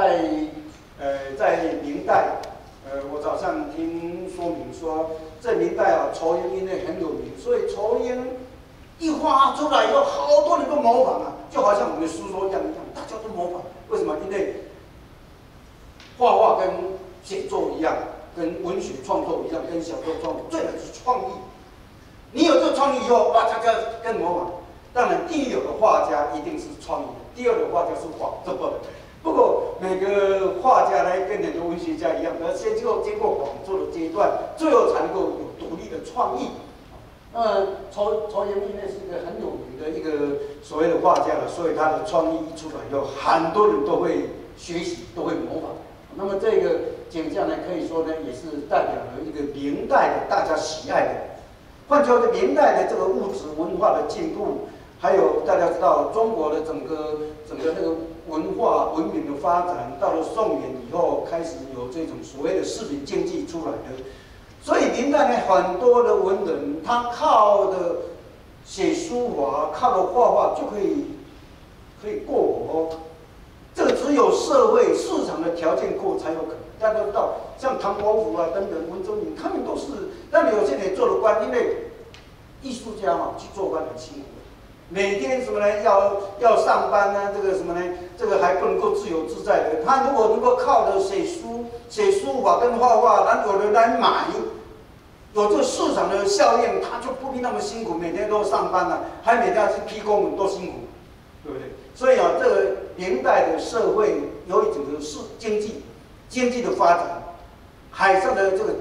在明代，我早上听说明说，在明代仇英因为很有名，所以仇英一画出来以后，好多人都模仿就好像我们书说一样，大家都模仿。为什么？因为画画跟写作一样，跟文学创作一样，跟小说创作，最难是创意。你有这个创意以后，大家跟模仿。当然，第一有的画家一定是创意的，第二的画家是仿作的。不过每个画家呢，跟很多文学家一样，要先经过仿作的阶段，最后才能够有独立的创意。仇英因为是一个很有名的一个所谓的画家了，所以他的创意一出来以后，很多人都会学习，都会模仿。那么这个景象呢，可以说呢，也是代表了一个明代的大家喜爱的。换句话说，明代的这个物质文化的进步，还有大家知道中国的整个那个文化文明的发展，到了宋元以后，开始有这种所谓的市民经济出来的。所以明代呢，很多的文人他靠的写书法，靠的画画就可以过活。这个只有社会市场的条件够才有可能。大家都知道，像唐伯虎等等文征明，他们都是，当然有些人做了官，因为艺术家去做官很辛苦，每天什么呢？要上班这个什么呢？这个还不能够自由自在的。他如果能够靠着写书法跟画画，然后有人来买，有这个市场的效应，他就不必那么辛苦，每天都上班还每天要去批公文，多辛苦，对不对？所以这个明代的社会由于整个经济的发展，海上的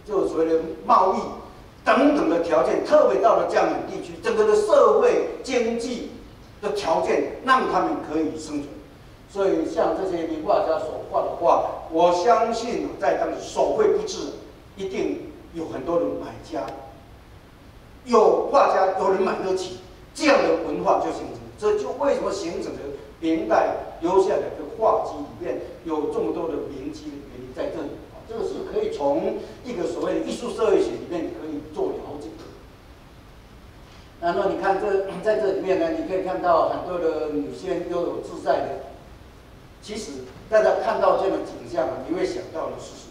就所谓的贸易等等的条件，特别到了江南地区，整个的社会经济的条件让他们可以生存。所以像这些名画家所画的画，我相信在当时手绘不至，一定有很多的买家，有画家，有人买得起，这样的文化就形成。这就为什么形成的明代留下来的画集里面有这么多的名迹的原因在这里。这个是可以从一个所谓的艺术社会学里面可以做了解的。然后你看在这里面呢，你可以看到很多的女仙悠游自在的。其实大家看到这种景象你会想到的是什么？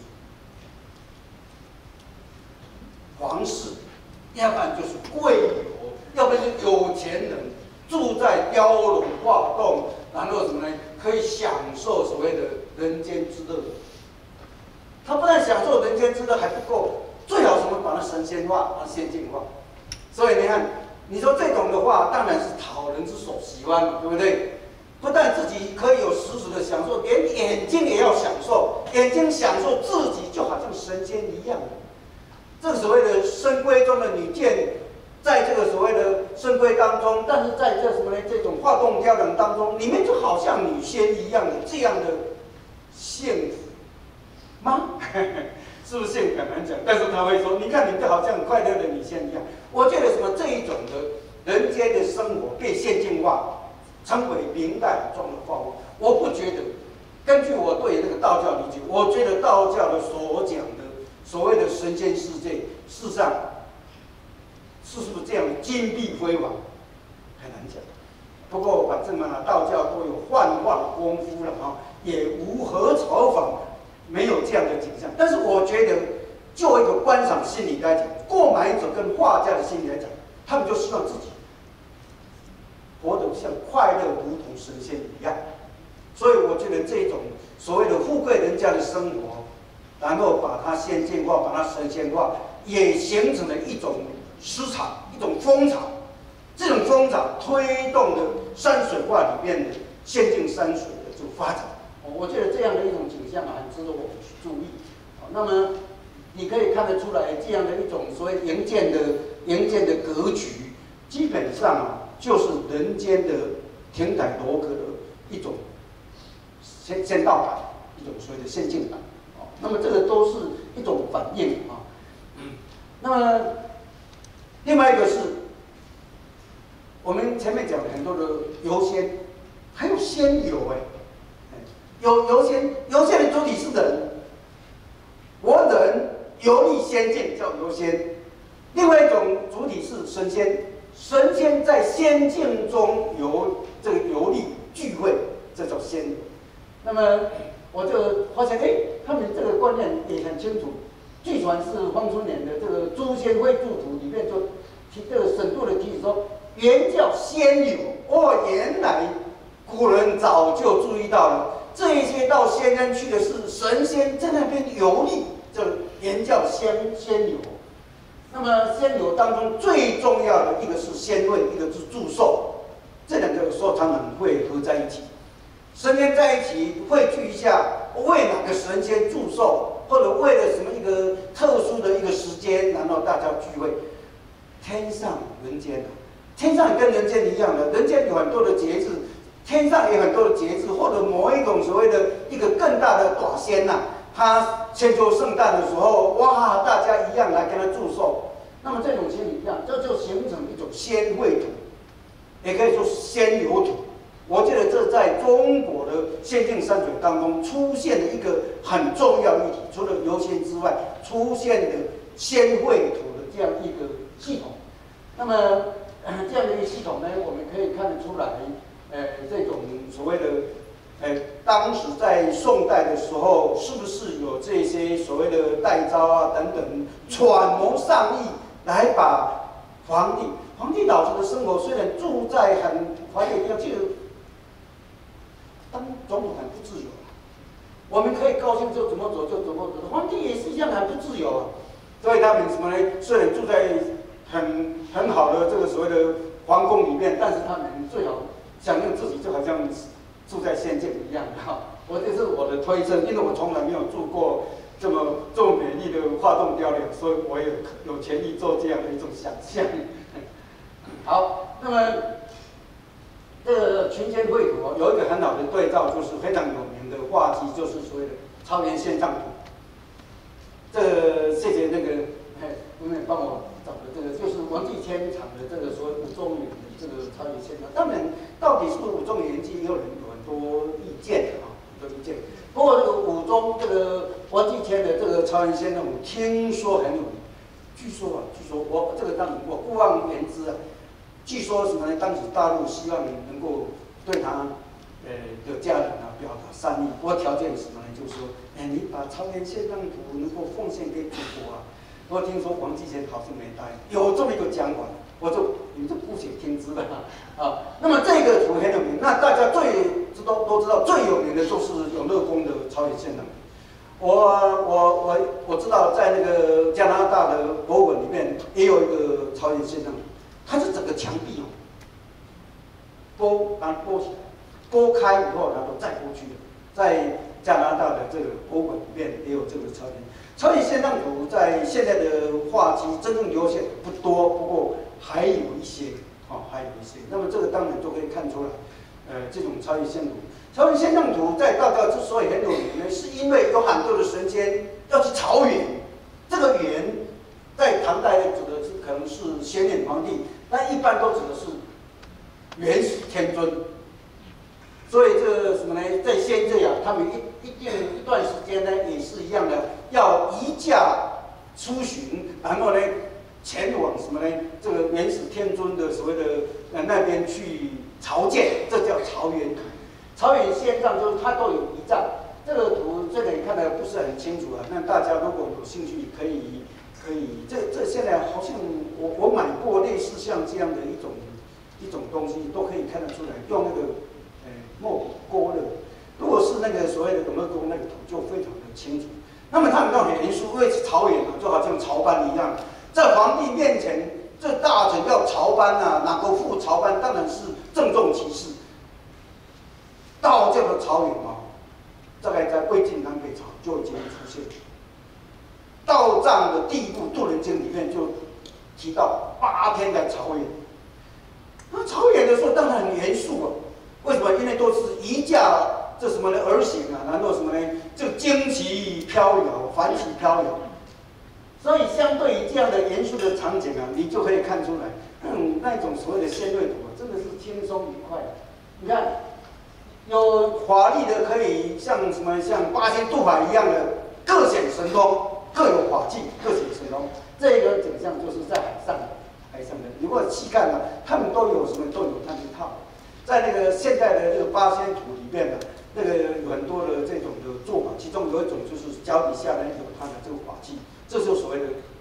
皇室，要不然就是贵游，要不然就是有钱人住在雕龙画栋，然后什么呢？可以享受所谓的人间之乐。他不但享受人间之乐还不够，最好什么把它神仙化，把它仙境化。所以你看，你说这种的话，当然是讨人之所喜欢嘛，对不对？不但自己可以有实质的享受，连眼睛也要享受，眼睛享受自己就好像神仙一样。这个所谓的深闺中的女剑，在这个所谓的深闺当中，但是在这什么呢？这种画栋雕梁当中，里面就好像女仙一样的这样的幸福吗？是不是幸福很难讲？但是他会说，你看你就好像快乐的女仙一样。我觉得什么这一种的人间的生活被仙境化。成为明代中的画物，我不觉得。根据我对那个道教理解，我觉得道教的所讲的所谓的神仙世界，事实上是不是这样金碧辉煌，很难讲。不过反正嘛，道教都有幻化的功夫了哈，也无何嘲讽没有这样的景象。但是我觉得，就一个观赏心理来讲，购买者跟画家的心理来讲，他们就希望自己活得像快乐如同神仙一样，所以我觉得这种所谓的富贵人家的生活，然后把它仙境化，把它神仙化，也形成了一种市场，一种风潮。这种风潮推动了山水画里面的仙境山水的这个发展。我觉得这样的一种景象很值得我们去注意。那么你可以看得出来，这样的一种所谓营建的格局，基本上就是人间的亭台楼阁的一种仙道感，一种所谓的仙境感。那么这个都是一种反应啊。那么另外一个是，我们前面讲了很多的游仙，还有仙游有游仙的主体是人，我人游历仙境叫游仙。另外一种主体是神仙，神仙在仙境中这个游历聚会，这叫仙游。那么我就发现，他们这个观念也很清楚。据传是方春年的这个《诛仙会注图》里面就提这个深度的提示说，原叫仙游。原来古人早就注意到了，这一些到仙山去的是神仙在那边游历，这原叫仙游。那么仙游当中最重要的一个是仙会，一个是祝寿，这两个有时候常常会合在一起。神仙在一起汇聚一下，为哪个神仙祝寿，或者为了什么一个特殊的一个时间，然后大家聚会。天上人间天上也跟人间一样的，人间有很多的节日，天上也有很多的节日，或者某一种所谓的一个更大的大仙他千秋圣诞的时候，哇，大家一样来跟他祝寿。那么这种情形一样，这就形成一种仙会图，也可以说仙游图。我觉得这在中国的仙境山水当中出现了一个很重要的议题，除了游仙之外，出现的仙会图的这样一个系统。那么这样的一个系统呢，我们可以看得出来，这种所谓的，当时在宋代的时候，是不是有这些所谓的代招等等，揣摩上意，来把皇帝老子的生活虽然住在很华丽的地方，其实当总统很不自由我们可以高兴就怎么走就怎么走，皇帝也是一样很不自由所以他们什么呢？虽然住在很好的这个所谓的皇宫里面，但是他们最好想象自己就好像住在仙境一样这是我的推测，因为我从来没有住过这么美丽的画栋雕梁，所以我也有权利做这样的一种想象。 好，那么这个群仙绘图有一个很好的对照，就是非常有名的画集，就是所谓的超原线上图。这谢谢那个妹妹帮我找的这个，就是王继迁厂的这个所谓武状元的这个超原线上。当然，到底是不是武状元记，也有人有很多意见啊，很多意见。不过这个武中这个王继迁的这个超原线上图，听说很有名。据说我这个当然我不妄言之啊。据说什么呢？当时大陆希望能够对他的家人啊表达善意，不过条件是什么呢？就是说，你把超原线上图能够奉献给祖国啊。我听说王继迁好像没答应，有这么一个讲法，你们就不且听之了啊。那么这个图很有名，那大家都知道最有名的就是永乐宫的超原线上图。我知道在那个加拿大的博物馆里面也有一个超原线上图。它是整个墙壁然后拨起来，拨开以后，然后再拨去的。在加拿大的这个博物馆里面也有这个超原线上图，在现在的画集真正留下的不多，不过还有一些，还有一些。那么这个当然就可以看出来，这种超原线上图在道教之所以很有名呢，是因为有很多的神仙要去朝元，这个元在唐代指的是可能是显衍皇帝。但一般都指的是元始天尊，所以这个什么呢？在先界啊，他们一段时间呢，也是一样的，要移驾出巡，然后呢，前往什么呢？这个元始天尊的所谓的那边去朝见，这叫朝元图。朝元线上就是它都有仪仗，这个图这个你看的不是很清楚啊，那大家如果有兴趣可以。这现在好像我买过类似像这样的一种东西，都可以看得出来，用那个墨笔勾勒。如果是那个所谓的永乐宫那个图，就非常的清楚。那么他们都很严肃，因为朝元啊，就好像朝班一样，在皇帝面前，这大臣要朝班啊，哪个赴朝班，当然是郑重其事。道教的朝元啊，大概在魏晋南北朝就已经出现了。道藏的第一部《渡人经》里面就提到8天来朝元。那朝元的时候当然很严肃啊，为什么？因为都是移驾这什么呢而行啊，然后什么呢？这旌旗飘摇，帆旗飘摇。所以相对于这样的严肃的场景啊，你就可以看出来，那种所谓的仙瑞图啊，真的是轻松愉快。你看，有华丽的可以像什么像八仙渡海一样的各显神通。各有法器，各显神通。这个景象就是在海上的。如果细看呢，他们都有什么？都有他们一套。在那个现代的这个八仙图里面呢，那个有很多的这种的做法，其中有一种就是脚底下呢有它的这个法器，这就是所谓的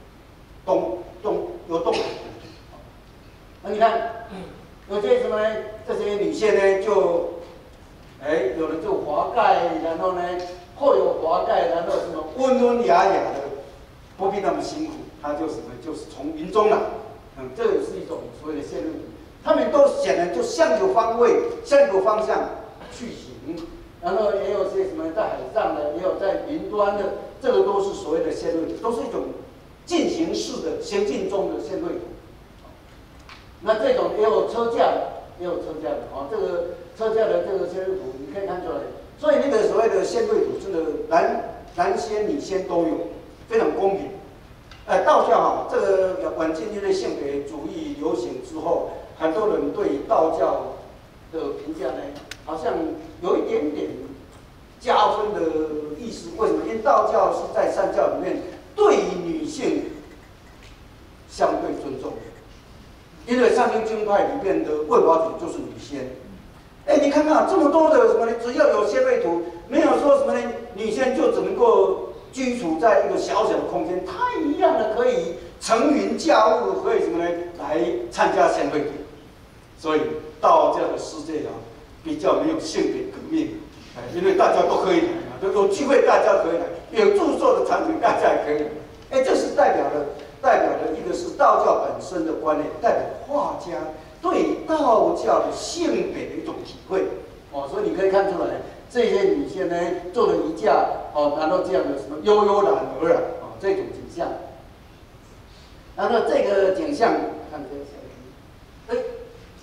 有动。那你看，有些什么呢？这些女仙呢，就有的就华盖，然后呢。后有华盖，然后什么温文雅雅的，不必那么辛苦，他就什么就是从云中来，这也是一种所谓的仙瑞图。他们都显然就向有方位、向有方向去行，然后也有些什么在海上的，也有在云端的，这个都是所谓的仙瑞图，都是一种进行式的、行进中的仙瑞图。那这种也有车架的，这个车架的这个仙瑞图，你可以看出来。所以那个所谓的仙瑞图，真的男仙女仙都有，非常公平。道教这个晚近因为性别主义流行之后，很多人对道教的评价呢，好像有一点点加分的意思。为什么？因为道教是在三教里面对女性相对尊重的，因为上清经派里面的卫华主就是女仙。你看看这么多的什么呢？只要有仙瑞图，没有说什么呢？女仙就只能够居住在一个小小的空间，她一样的可以乘云驾雾，可以什么呢？来参加仙瑞图。所以道教的世界啊，比较没有性别革命，因为大家都可以来嘛，有聚会大家可以来，有住宿的场景大家也可以来。这是代表的一个是道教本身的观念，代表画家对道教的性别的一种体会。所以你可以看出来， 这些女性呢做了瑜伽哦，然后这样的什么悠悠然而然哦这种景象。然后这个景象，看这个小鱼，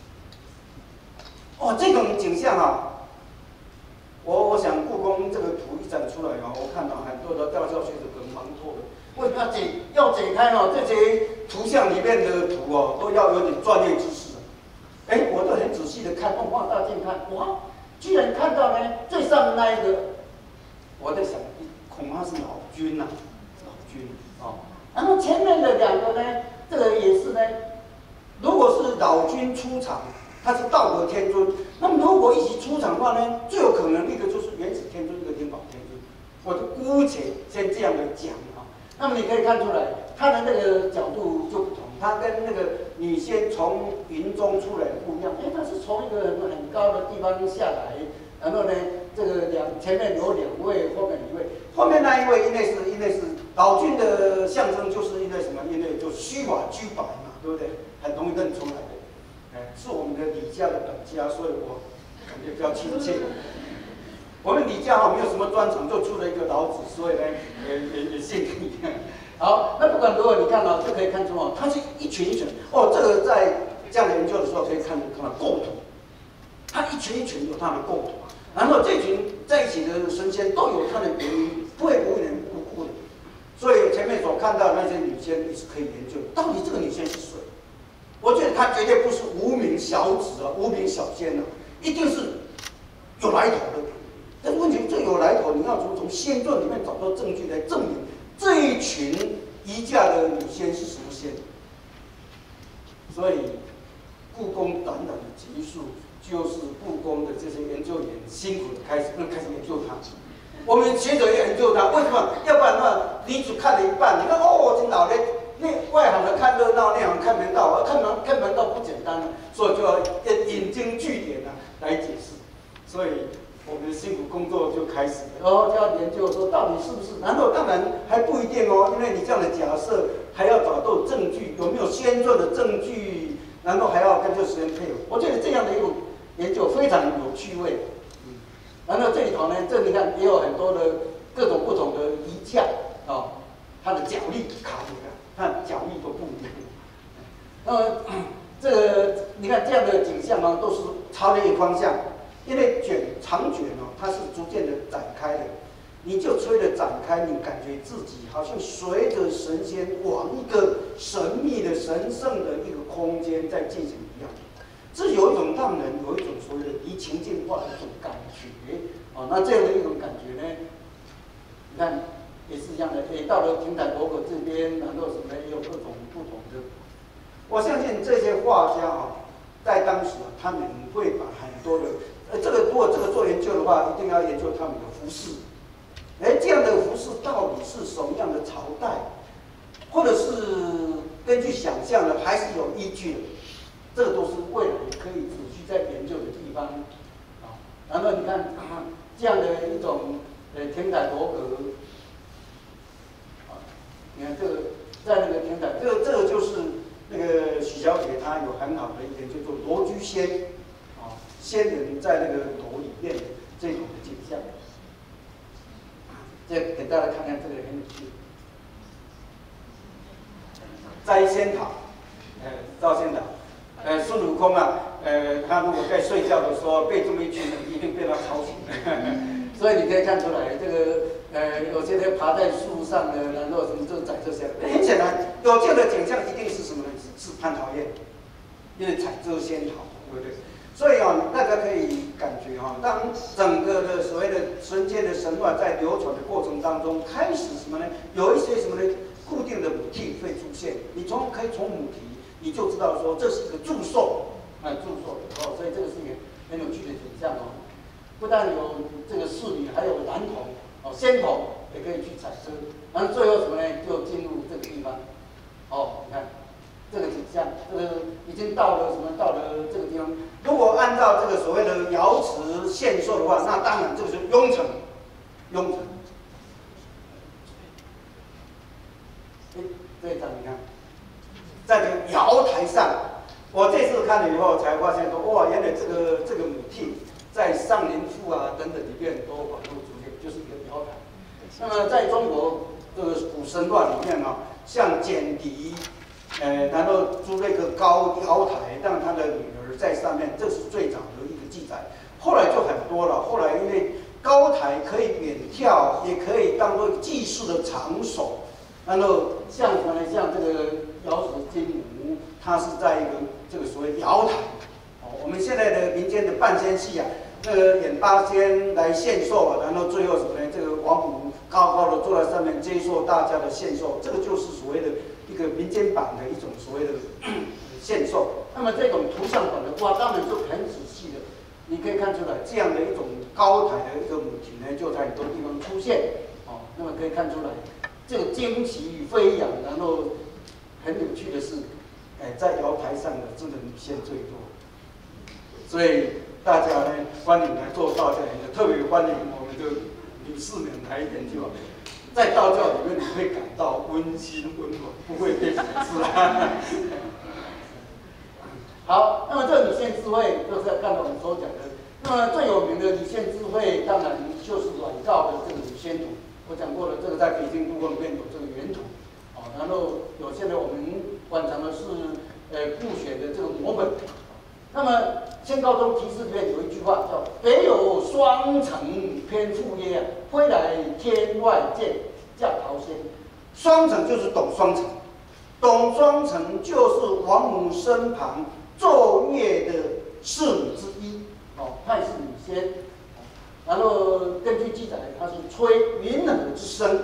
哦，这种景象啊。我想故宫这个图一展出来啊，我看到很多的调教学者很忙脱的。为什么要解开哦？这些图像里面的图哦，都要有点专业知识。我都很仔细的看，用放大镜看，哇，居然看到呢最上面那一个，我在想，恐怕是老君呐、老君哦。然后前面的两个呢，这个也是呢，如果是老君出场。他是道德天尊，那么如果一起出场的话呢，最有可能一个就是元始天尊，一个天宝天尊，我就姑且先这样的讲啊。那么你可以看出来，他的那个角度就不同，他跟那个女仙从云中出来的不一样。他是从一个很高的地方下来，然后呢，这个前面有2位，后面1位，后面那一位因为是老君的象征，就是因为什么？因为就虚华居白嘛，对不对？很容易认出来的。是我们的李家的本家，所以我感觉比较亲切。我们李家没有什么专长，就出了一个老子，所以呢，也献给你。好，那不管如何，你看就可以看出它是一群一群。这个在这样的研究的时候可以看到构图，它一群一群有它的构图，然后这群在一起的神仙都有它的原因，不会无缘无故的。所以前面所看到的那些女仙也是可以研究，到底这个女仙是谁？我觉得他绝对不是无名小子无名小仙一定是有来头的。但问题最有来头，你要从仙传里面找到证据来证明这一群移驾的女仙是什么仙。所以，故宫短短的集数，就是故宫的这些研究员辛苦的开始研究它。我们学者也研究它，为什么？要不然的话，你只看了一半，你看这老的。那外行的看热闹，内行看门道，看门道不简单了，所以就要引经据典来解释。所以我们的辛苦工作就开始了，就要研究说到底是不是？然后当然还不一定因为你这样的假设还要找到证据，有没有先做的证据，然后还要跟这个时间配合。我觉得这样的一种研究非常有趣味。然后这里头呢，你看也有很多的各种不同的仪架它的脚力卡住了。看脚力都不一样。那么这个你看这样的景象都是朝着一个方向，因为长卷它是逐渐的展开的，你就吹的展开，你感觉自己好像随着神仙往一个神秘的、神圣的一个空间在进行一样。这有一种让人有一种所谓的离情境化的一种感觉那这样的一种感觉呢，你看。也是一样的，到了亭台楼阁这边，然后什么也有各种不同的。我相信这些画家在当时他们会把很多的，如果做研究的话，一定要研究他们的服饰。这样的服饰到底是什么样的朝代，或者是根据想象的，还是有依据的？这个都是未来可以仔细在研究的地方。然后你看这样的一种亭台楼阁。你看这个，在那个亭台，这个就是那个许小姐她有很好的一点，叫做罗居仙，仙人在那个楼里面的这种的景象。这给大家看看这个很有趣。摘仙桃，造仙桃，孙悟空他如果在睡觉的时候被这么一群人，一定被他吵醒。所以你可以看出来，这个有些人爬在树上的，然后什么就采这些。很显然，有这样的景象一定是什么呢？是蟠桃宴，因为采这仙桃，对不对？所以大家可以感觉当整个的所谓的神间的神话在流传的过程当中，开始什么呢？有一些什么呢？固定的母题会出现，你可以从母题，你就知道说这是一个祝寿，祝寿所以这个是一个很有趣的景象不但有这个侍女，还有男童仙童也可以去采ซื้。然后最后什么呢？就进入这个地方你看这个景象，这个已经到了什么？到了这个地方。如果按照这个所谓的瑶池献寿的话，那当然这个是雍城，雍城。这一张你看，在这个瑶台上，我这次看了以后才发现说，哇，原来这个母题在上林赋啊等等里面都反复出现，就是一个瑶台。那么在中国这个古神话里面啊，像简狄，然后筑了一个高瑶台，让他的女儿在上面，这是最早的一个记载。后来就很多了，后来因为高台可以远眺，也可以当做祭祀的场所。然后像什么呢？像这个瑶池金母，它是在一个这个所谓瑶台。我们现在的民间的半仙戏啊，那个演八仙来献寿啊，然后最后什么呢？这个王母高高的坐在上面接受大家的献寿，这个就是所谓的一个民间版的一种所谓的献寿。那么这种图像版的话，当然就很仔细的，你可以看出来这样的一种高台的一个母体呢，就在很多地方出现。那么可以看出来这个惊奇飞扬，然后很有趣的是，在瑶台上的真的女仙最多。所以大家呢，欢迎来做道教研究，特别欢迎我们的女士们来研究。在道教里面，你会感到温馨温暖，不会被讽刺啊。好，那么这个女仙智慧，就是刚才我们所讲的。那么最有名的女仙智慧，当然就是阮造的这个女仙图。我讲过了，这个在北京故宫里面有这个原图，然后有现在我们馆藏的是顾选的这个摹本。那么先高中题诗里面有一句话叫“北有双城偏妇耶，归来天外见，嫁桃仙”。双城就是董双城，董双城就是王母身旁奏乐的侍女之一，她也是女仙。然后根据记载，她是吹云耳之声。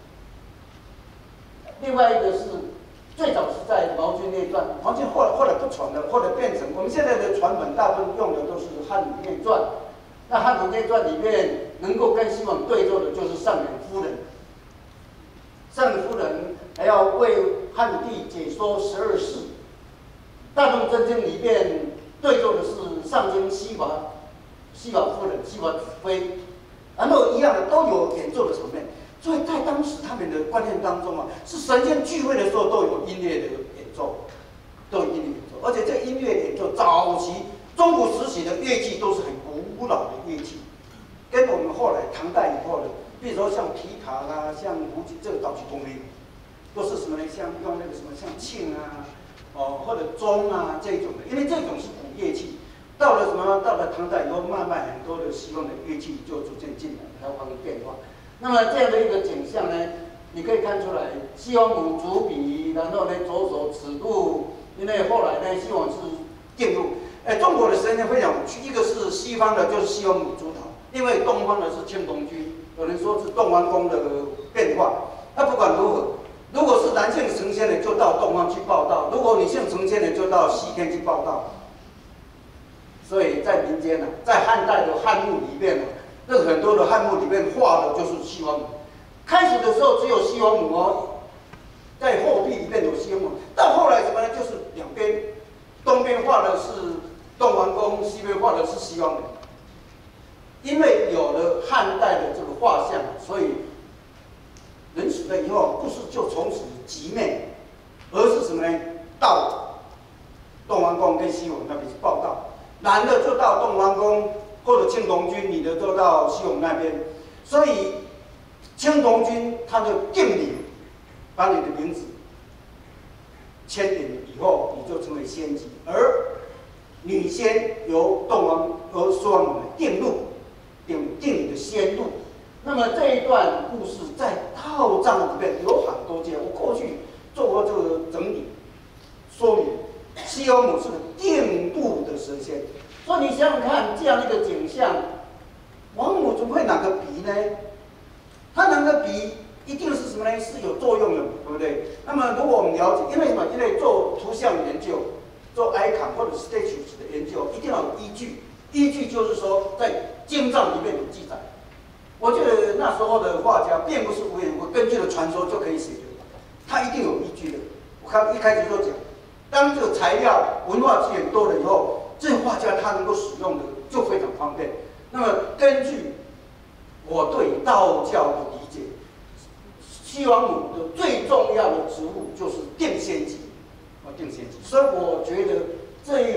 另外一个是。最早是在毛军列传，毛军后来不传了，后来变成我们现在的传本，大部分用的都是汉语列传。那汉语列传里面能够跟西王对奏的就是上元夫人。上元夫人还要为汉武帝解说12事。大同真经里面对奏的是上京西王夫人、西王子妃，然后一样的都有演奏的场面。所以在当时他们的观念当中啊，是神仙聚会的时候都有音乐的演奏，都有音乐演奏，而且这音乐演奏早期中古时期的乐器都是很古老的乐器，跟我们后来唐代以后的，比如说像琵琶啦、像胡琴，这个早期同名，都是什么呢？像用那个什么像磬啊，或者钟啊这种的，因为这种是古乐器。到了什么？到了唐代以后，慢慢很多的西方的乐器就逐渐进来，它发生变化。那么这样的一个景象呢，你可以看出来，西王母主笔，然后呢左手指路，因为后来呢西王是进入，中国的神仙非常有趣，一个是西方的，就是西王母主导，因为东方的是青铜君，有人说是动王宫的变化。那不管如何，如果是男性成仙的，就到东方去报道；如果女性成仙的，就到西天去报道。所以在民间呢，在汉代的汉墓里面呢。那很多的汉墓里面画的就是西王母，开始的时候只有西王母在后壁里面有西王母，到后来什么呢？就是两边，东边画的是动王宫，西边画的是西王母。因为有了汉代的这个画像，所以人死了以后，不是就从此即灭，而是什么呢？到动王宫跟西王那边去报道，男的就到动王宫。或者青铜君，你的就到西王那边，所以青铜君他的定礼，把你的名字签领以后，你就成为仙籍，而女仙由苏王母定路，定你的仙路。那么这一段故事在道藏里面有很多件，我过去做过这个整理说明，西王母是个定度的神仙。所以你想想看，这样一个景象，王母怎么会拿个笔呢？他拿个笔一定是什么呢？是有作用的，对不对？那么如果我们了解，因为什么？因为做图像研究、做 icon 或者 statues 的研究，一定要有依据。依据就是说，在经藏里面有记载。我觉得那时候的画家并不是无缘无故根据了传说就可以写的，他一定有依据的。我看一开始就讲，当这个材料文化资源多了以后。这画家他能够使用的就非常方便。那么根据我对道教的理解，西王母的最重要的职务就是定仙级，定仙级。所以我觉得这一幅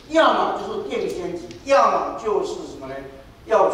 要么就是电先级，要么就是什么呢？要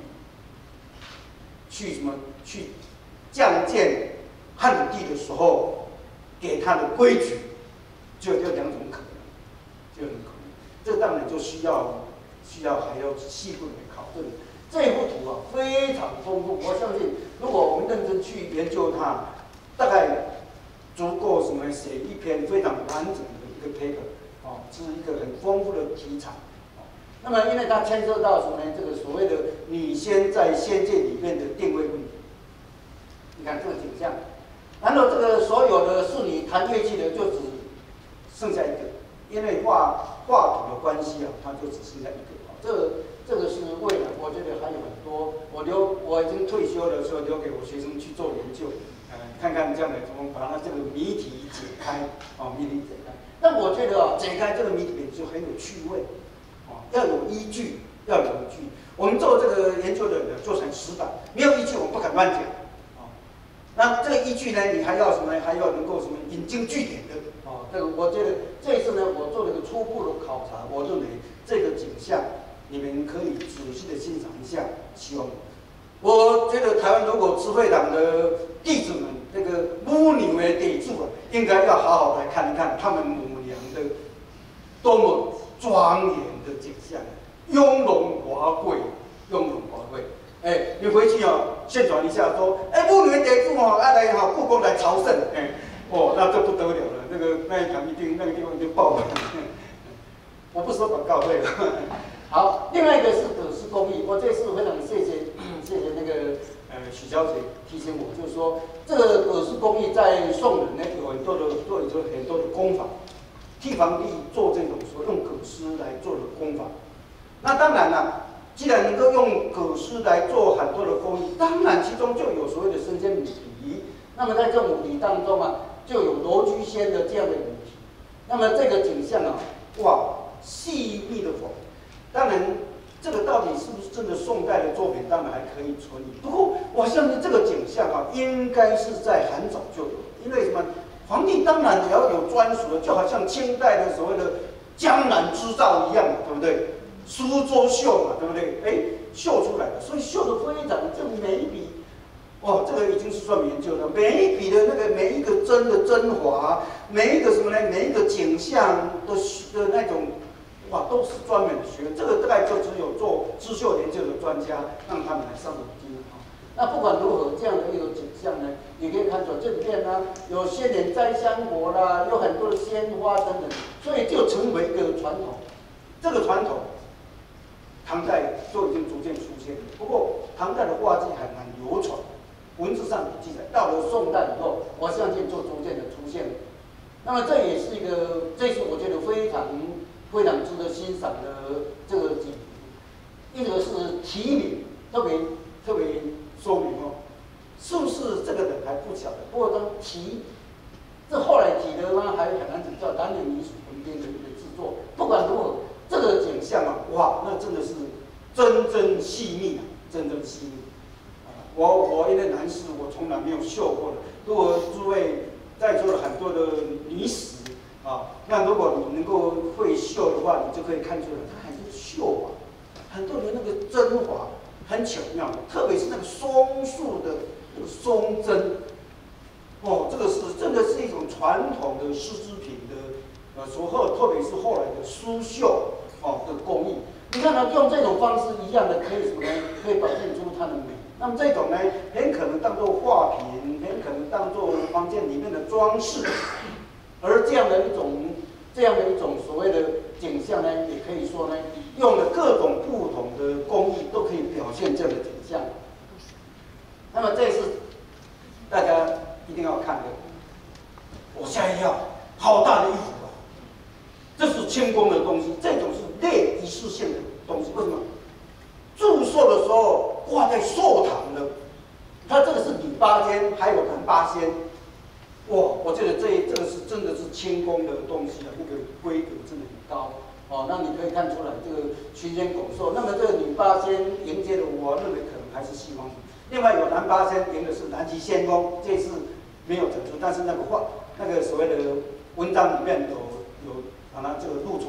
去降建汉武帝的时候给他的规矩，就有两种可能，就有可能。这当然就需要还要细部的考证。这幅图啊非常丰富，我相信如果我们认真去研究它，大概足够什么写一篇非常完整的一个 paper， 哦，是一个很丰富的题材。那么，因为它牵涉到什么呢？这个所谓的女仙在仙界里面的定位问题。你看这个景象，然后这个所有的侍女弹乐器的就只剩下一个，因为画图的关系啊，它就只剩下一个。这个是未来，我觉得还有很多。我已经退休了，所以留给我学生去做研究，看看这样的怎么把它这个谜题解开，谜题解开。但我觉得解开这个谜题就很有趣味。要有依据，要有依据。我们做这个研究的人做成死板，没有依据我们不敢乱讲。那这个依据呢，你还要什么呢？还要能够什么引经据典的。这个我觉得这一次呢，我做了一个初步的考察，我认为这个景象你们可以仔细的欣赏一下。希望，我觉得台湾如果智慧党的弟子们，这个母娘的地主啊，应该要好好来看一看他们母娘的多么庄严的景象，雍容华贵，雍容华贵。你回去宣传一下，说，母女地主来故宫来朝圣，那这不得了了，那一场那个地方一定爆了。我不收广告费了。好，另外一个是葛饰工艺，我这次非常谢谢那个许小姐提醒我，就是说这个葛饰工艺在宋人呢有很多的工法。替皇帝做这种说用葛饰来做的工法，那当然了，既然能够用葛饰来做很多的工艺，当然其中就有所谓的生鲜母题。那么在这母题当中啊，就有罗居仙的这样的母题。那么这个景象啊，哇，细密的缝。当然，这个到底是不是真的宋代的作品，当然还可以存疑。不过我相信这个景象啊，应该是在很早就有，因为什么？皇帝当然也要有专属的，就好像清代的所谓的江南织造一样，对不对？苏州绣嘛，对不对？绣出来的，所以绣的非常，这每一笔，这个已经是算研究了。每一笔的那个每一个针的针华，每一个什么呢？每一个景象的那种，都是专门学。这个大概就只有做织绣研究的专家让他们来上经。那不管如何，这样的一个景象呢，你可以看出这里面呢有仙人摘香果啦，有很多的鲜花等等，所以就成为一个传统。这个传统，唐代就已经逐渐出现了。不过唐代的画技很难流传，文字上的记载，到了宋代以后，我相信就逐渐的出现了。那么这也是这是我觉得非常值得欣赏的这个景题。一个是题名特别说明是不是这个人还不晓得？不过这后来提的呢，还很难讲，叫蓝脸泥属文边的一个制作。不管如何，这个景象那真的是真细密，真细密。我因为男士，我从来没有绣过的。如果诸位在座的很多的女史那如果你能够会绣的话，你就可以看出来，它还是绣法，很多的那个针法。很巧妙，特别是那个松树的那个松针，这个是真的是一种传统的丝织品的，特别是后来的苏绣的工艺。你看它用这种方式一样的，可以什么呢？可以表现出它的美。那么这种呢，很可能当做画品，很可能当做房间里面的装饰，而这样的一种所谓的景象呢，也可以说呢，用了各种不同的工艺都可以表现这样的景象。那么这是大家一定要看的。我吓一跳，好大的衣服这是清宫的东西，这种是类仪式性的东西。为什么？祝寿的时候挂在寿堂的，它这个是女八仙，还有男八仙。我觉得这个是真的是清宫的东西那个规格真的很高。那你可以看出来这个群仙拱寿。那么这个女八仙迎接的，我认为可能还是西方。另外有男八仙迎的是南极仙公，这次没有整出，但是那个所谓的文章里面有把它这个录出来。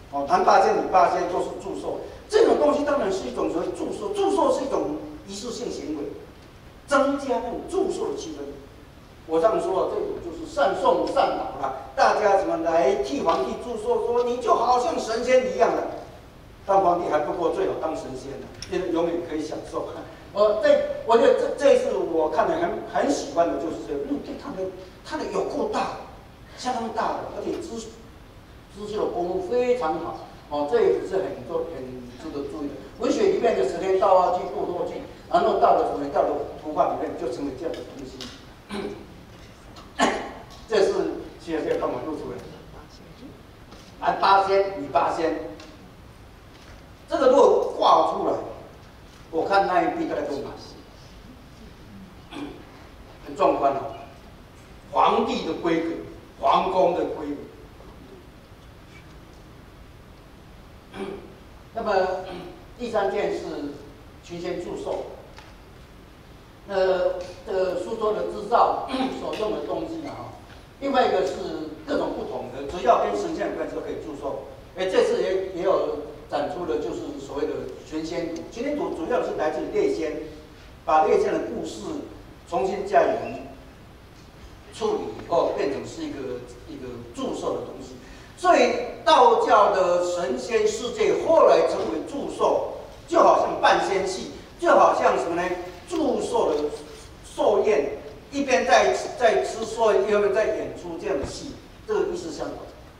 哦，谈八仙女八仙都是祝寿，这种东西当然是一种所谓祝寿，祝寿是一种仪式性行为，增加那种祝寿的气氛。我这样说，这种就是善颂善导了，大家怎么来替皇帝祝寿，说你就好像神仙一样的，当皇帝还不过最好当神仙了，因为永远可以享受。我觉得这一次我看的很喜欢的就是这个，因为它的有够大，相当大的，而且织绣的功夫非常好。哦，这也是很值得注意的。文学里面的10天稻花剧、堕落剧，然后到了图画里面就成为这样的东西。这是现在看我录出来的，八仙女八仙，这个如果挂出来，我看那一壁大概都满，很壮观哦。皇帝的规格，皇宫的规格。那么第3件是群仙祝寿。这个苏州的织造所用的东西啊，另外一个是各种不同的，只要跟神仙有关就可以祝寿。这次也有展出的，就是所谓的群仙图。群仙图主要是来自列仙，把列仙的故事重新加以处理以后，变成是一个祝寿的东西。所以道教的神仙世界后来成为祝寿，就好像半仙戏，就好像什么呢？祝寿的寿宴，一边在吃寿，一边在演出这样的戏，这个意思相同。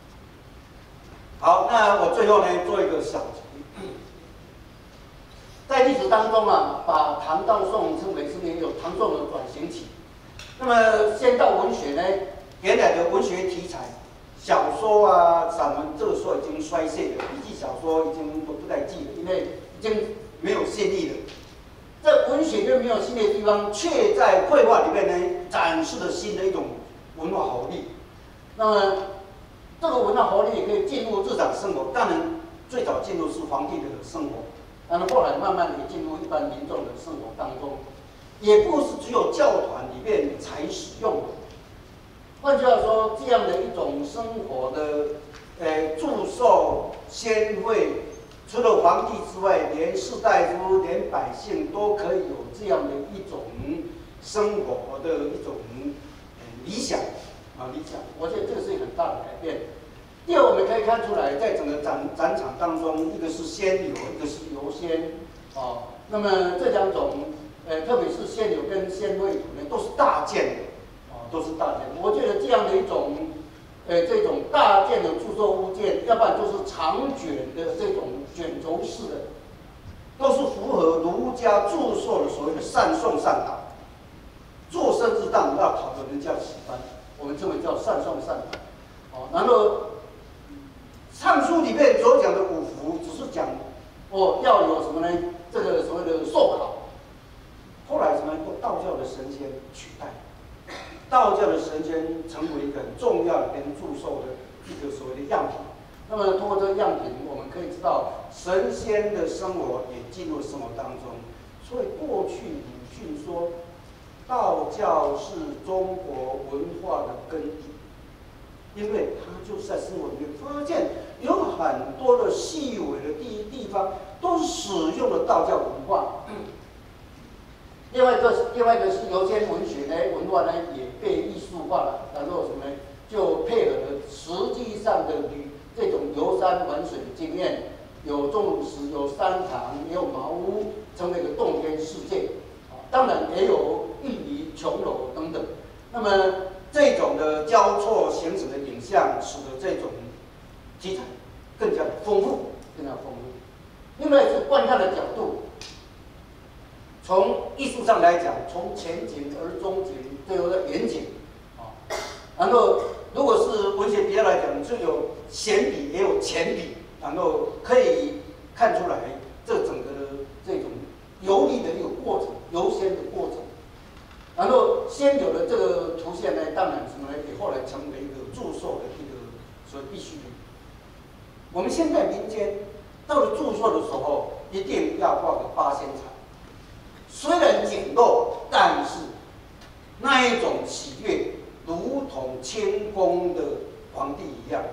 好，那我最后呢做一个小题，在历史当中啊，把唐到宋称为是也有唐宋的转型期。那么先到文学呢，原来的文学题材，小说啊、散文这个时候已经衰谢了，笔记小说已经不太记了，因为已经没有新意了。在文学里面没有新的地方，却在绘画里面呢展示了新的一种文化活力。那么这个文化活力也可以进入日常生活，当然最早进入是皇帝的生活，然后后来慢慢也进入一般民众的生活当中，也不是只有教团里面才使用的。换句话说，这样的一种生活的祝寿仙会。除了皇帝之外，连士大夫、连百姓都可以有这样的一种生活的一种理想。我觉得这个是很大的改变。第二，我们可以看出来，在整个展场当中，一个是仙游，一个是游仙。那么这2种，特别是仙游跟仙会图呢，都是大件的，都是大件的。我觉得这样的一种。这种大件的祝寿物件，要不然就是长卷的这种卷轴式的，都是符合儒家祝寿的所谓的善颂善导。做生日当要讨的人叫喜欢，我们称为叫善颂善导。然后《尚书》里面所讲的五福，只是讲要有什么呢？这个所谓的寿考。后来什么由道教的神仙取代。道教的神仙成为一个很重要的跟祝寿的一个所谓的样品。那么通过这个样品，我们可以知道神仙的生活也进入生活当中。所以过去鲁迅说，道教是中国文化的根底，因为他就是在生活里面发现有很多的细微的地方都是使用了道教文化。另外一个是游仙文学呢，文化呢也被艺术化了，然后什么呢？就配合了实际上的这种游山玩水的经验，有钟乳石，有山塘，也有茅屋，成为一个洞天世界。当然也有玉仪、琼楼等等。那么这种的交错形成的影像，使得这种题材更加丰富，更加丰富。另外是观看的角度。从艺术上来讲，从前景而中景，最后的远景，然后如果是文学比较来讲，就有闲笔也有浅笔，然后可以看出来这整个的这种游历的一个过程，游仙的过程。然后先有的这个图像呢，当然什么呢？也后来成为一个祝寿的一个所谓必需品。我们现在民间到了祝寿的时候，一定要挂个八仙彩。虽然简陋，但是那一种喜悦，如同谦恭的皇帝一样，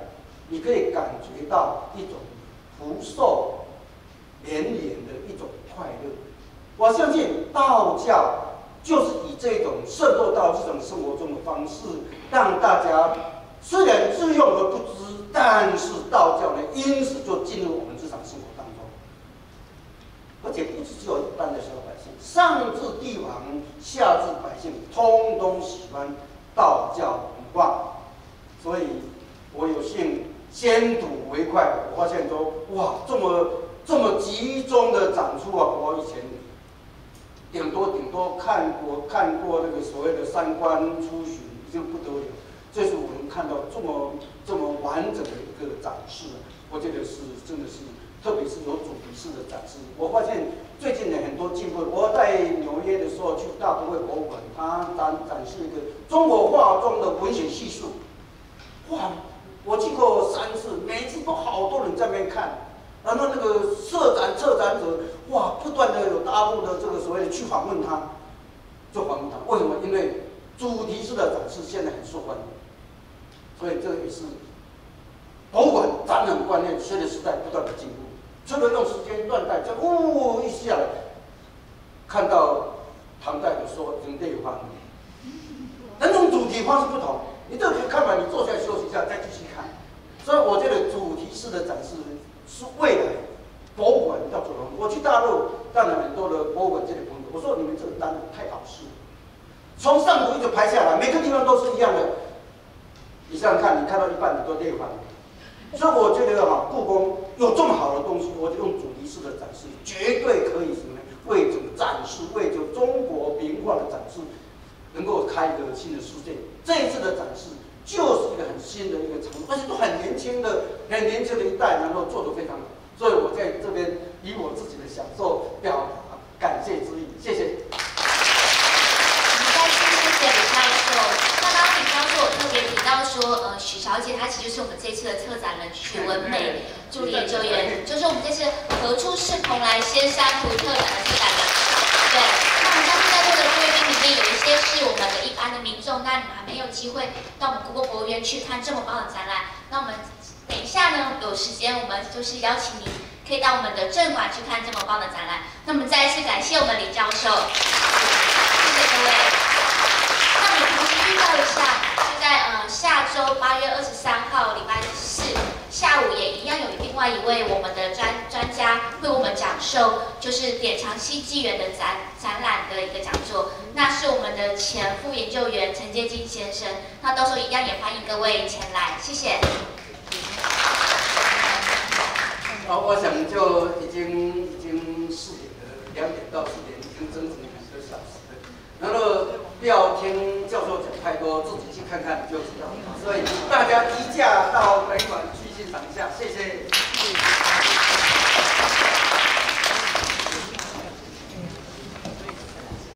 你可以感觉到一种福寿绵延的一种快乐。我相信道教就是以这种渗透到日常生活中的方式，让大家虽然自用而不知，但是道教呢，因此就进入我们日常生活当中，而且不只有一般的小百姓，上至帝王，下至百姓，通通喜欢道教文化。所以我有幸先睹为快，我发现说，哇，这么集中的展出啊！我以前顶多看过那个所谓的三观出巡，就不得了。这是我们看到这么完整的一个展示，我觉得是真的是，特别是有主题式的展示。我发现最近的很多进步。我在纽约的时候去大都会博物馆，它展示一个中国画中的文学叙述。哇，我去过3次，每一次都好多人在那边看。然后那个策展者，哇，不断的有大陆的这个所谓的去访问他，为什么？因为主题式的展示现在很受欢迎，所以这也是博物馆展览观念随着时代不断的进步。除了用时间断代，就一下来看到唐代的时候人类画面，两种主题方式不同。你这个看完，你坐下来休息一下，再继续看。所以我觉得主题式的展示是未来博物馆要做的。我去大陆带了很多的博物馆界的朋友，我说你们这个单子太好吃了，从上图一直排下来，每个地方都是一样的。你想想看，你看到一半你都累坏了。所以我觉得故宫有这么好的东西，我就用主题式的展示，绝对可以什么呢？为这个展示，为这中国名画的展示，能够开一个新的世界。这一次的展示就是一个很新的一个场，而且都很年轻的一代，然后做得非常好。所以我在这边以我自己的享受表达感谢之意，谢谢。 再次谢谢李教授。那刚刚李教授特别提到说，许小姐她其实就是我们这次的策展人许文美助理研究员，就是我们这次何处是蓬莱仙山湖特展的策展人。对，那我们相信在座的贵宾里面有一些是我们的一般的民众，那你们还没有机会到我们故宫博物院去看这么棒的展览。那我们等一下呢，有时间我们就是邀请您可以到我们的正馆去看这么棒的展览。那我们再一次感谢我们李教授，谢谢各位。那我们同时预告一下，就在下周8月23号礼拜4下午也一样有另外一位我们的专家为我们讲授，就是典藏西纪元的展览的一个讲座。那是我们的前副研究员陈介金先生，那到时候一样也欢迎各位前来，谢谢。 我想就已经4点了，2点到4点已经整整2个小时了。然后不要听教授讲太多，自己去看看就知道了。所以大家移驾到本馆去欣赏一下，谢谢。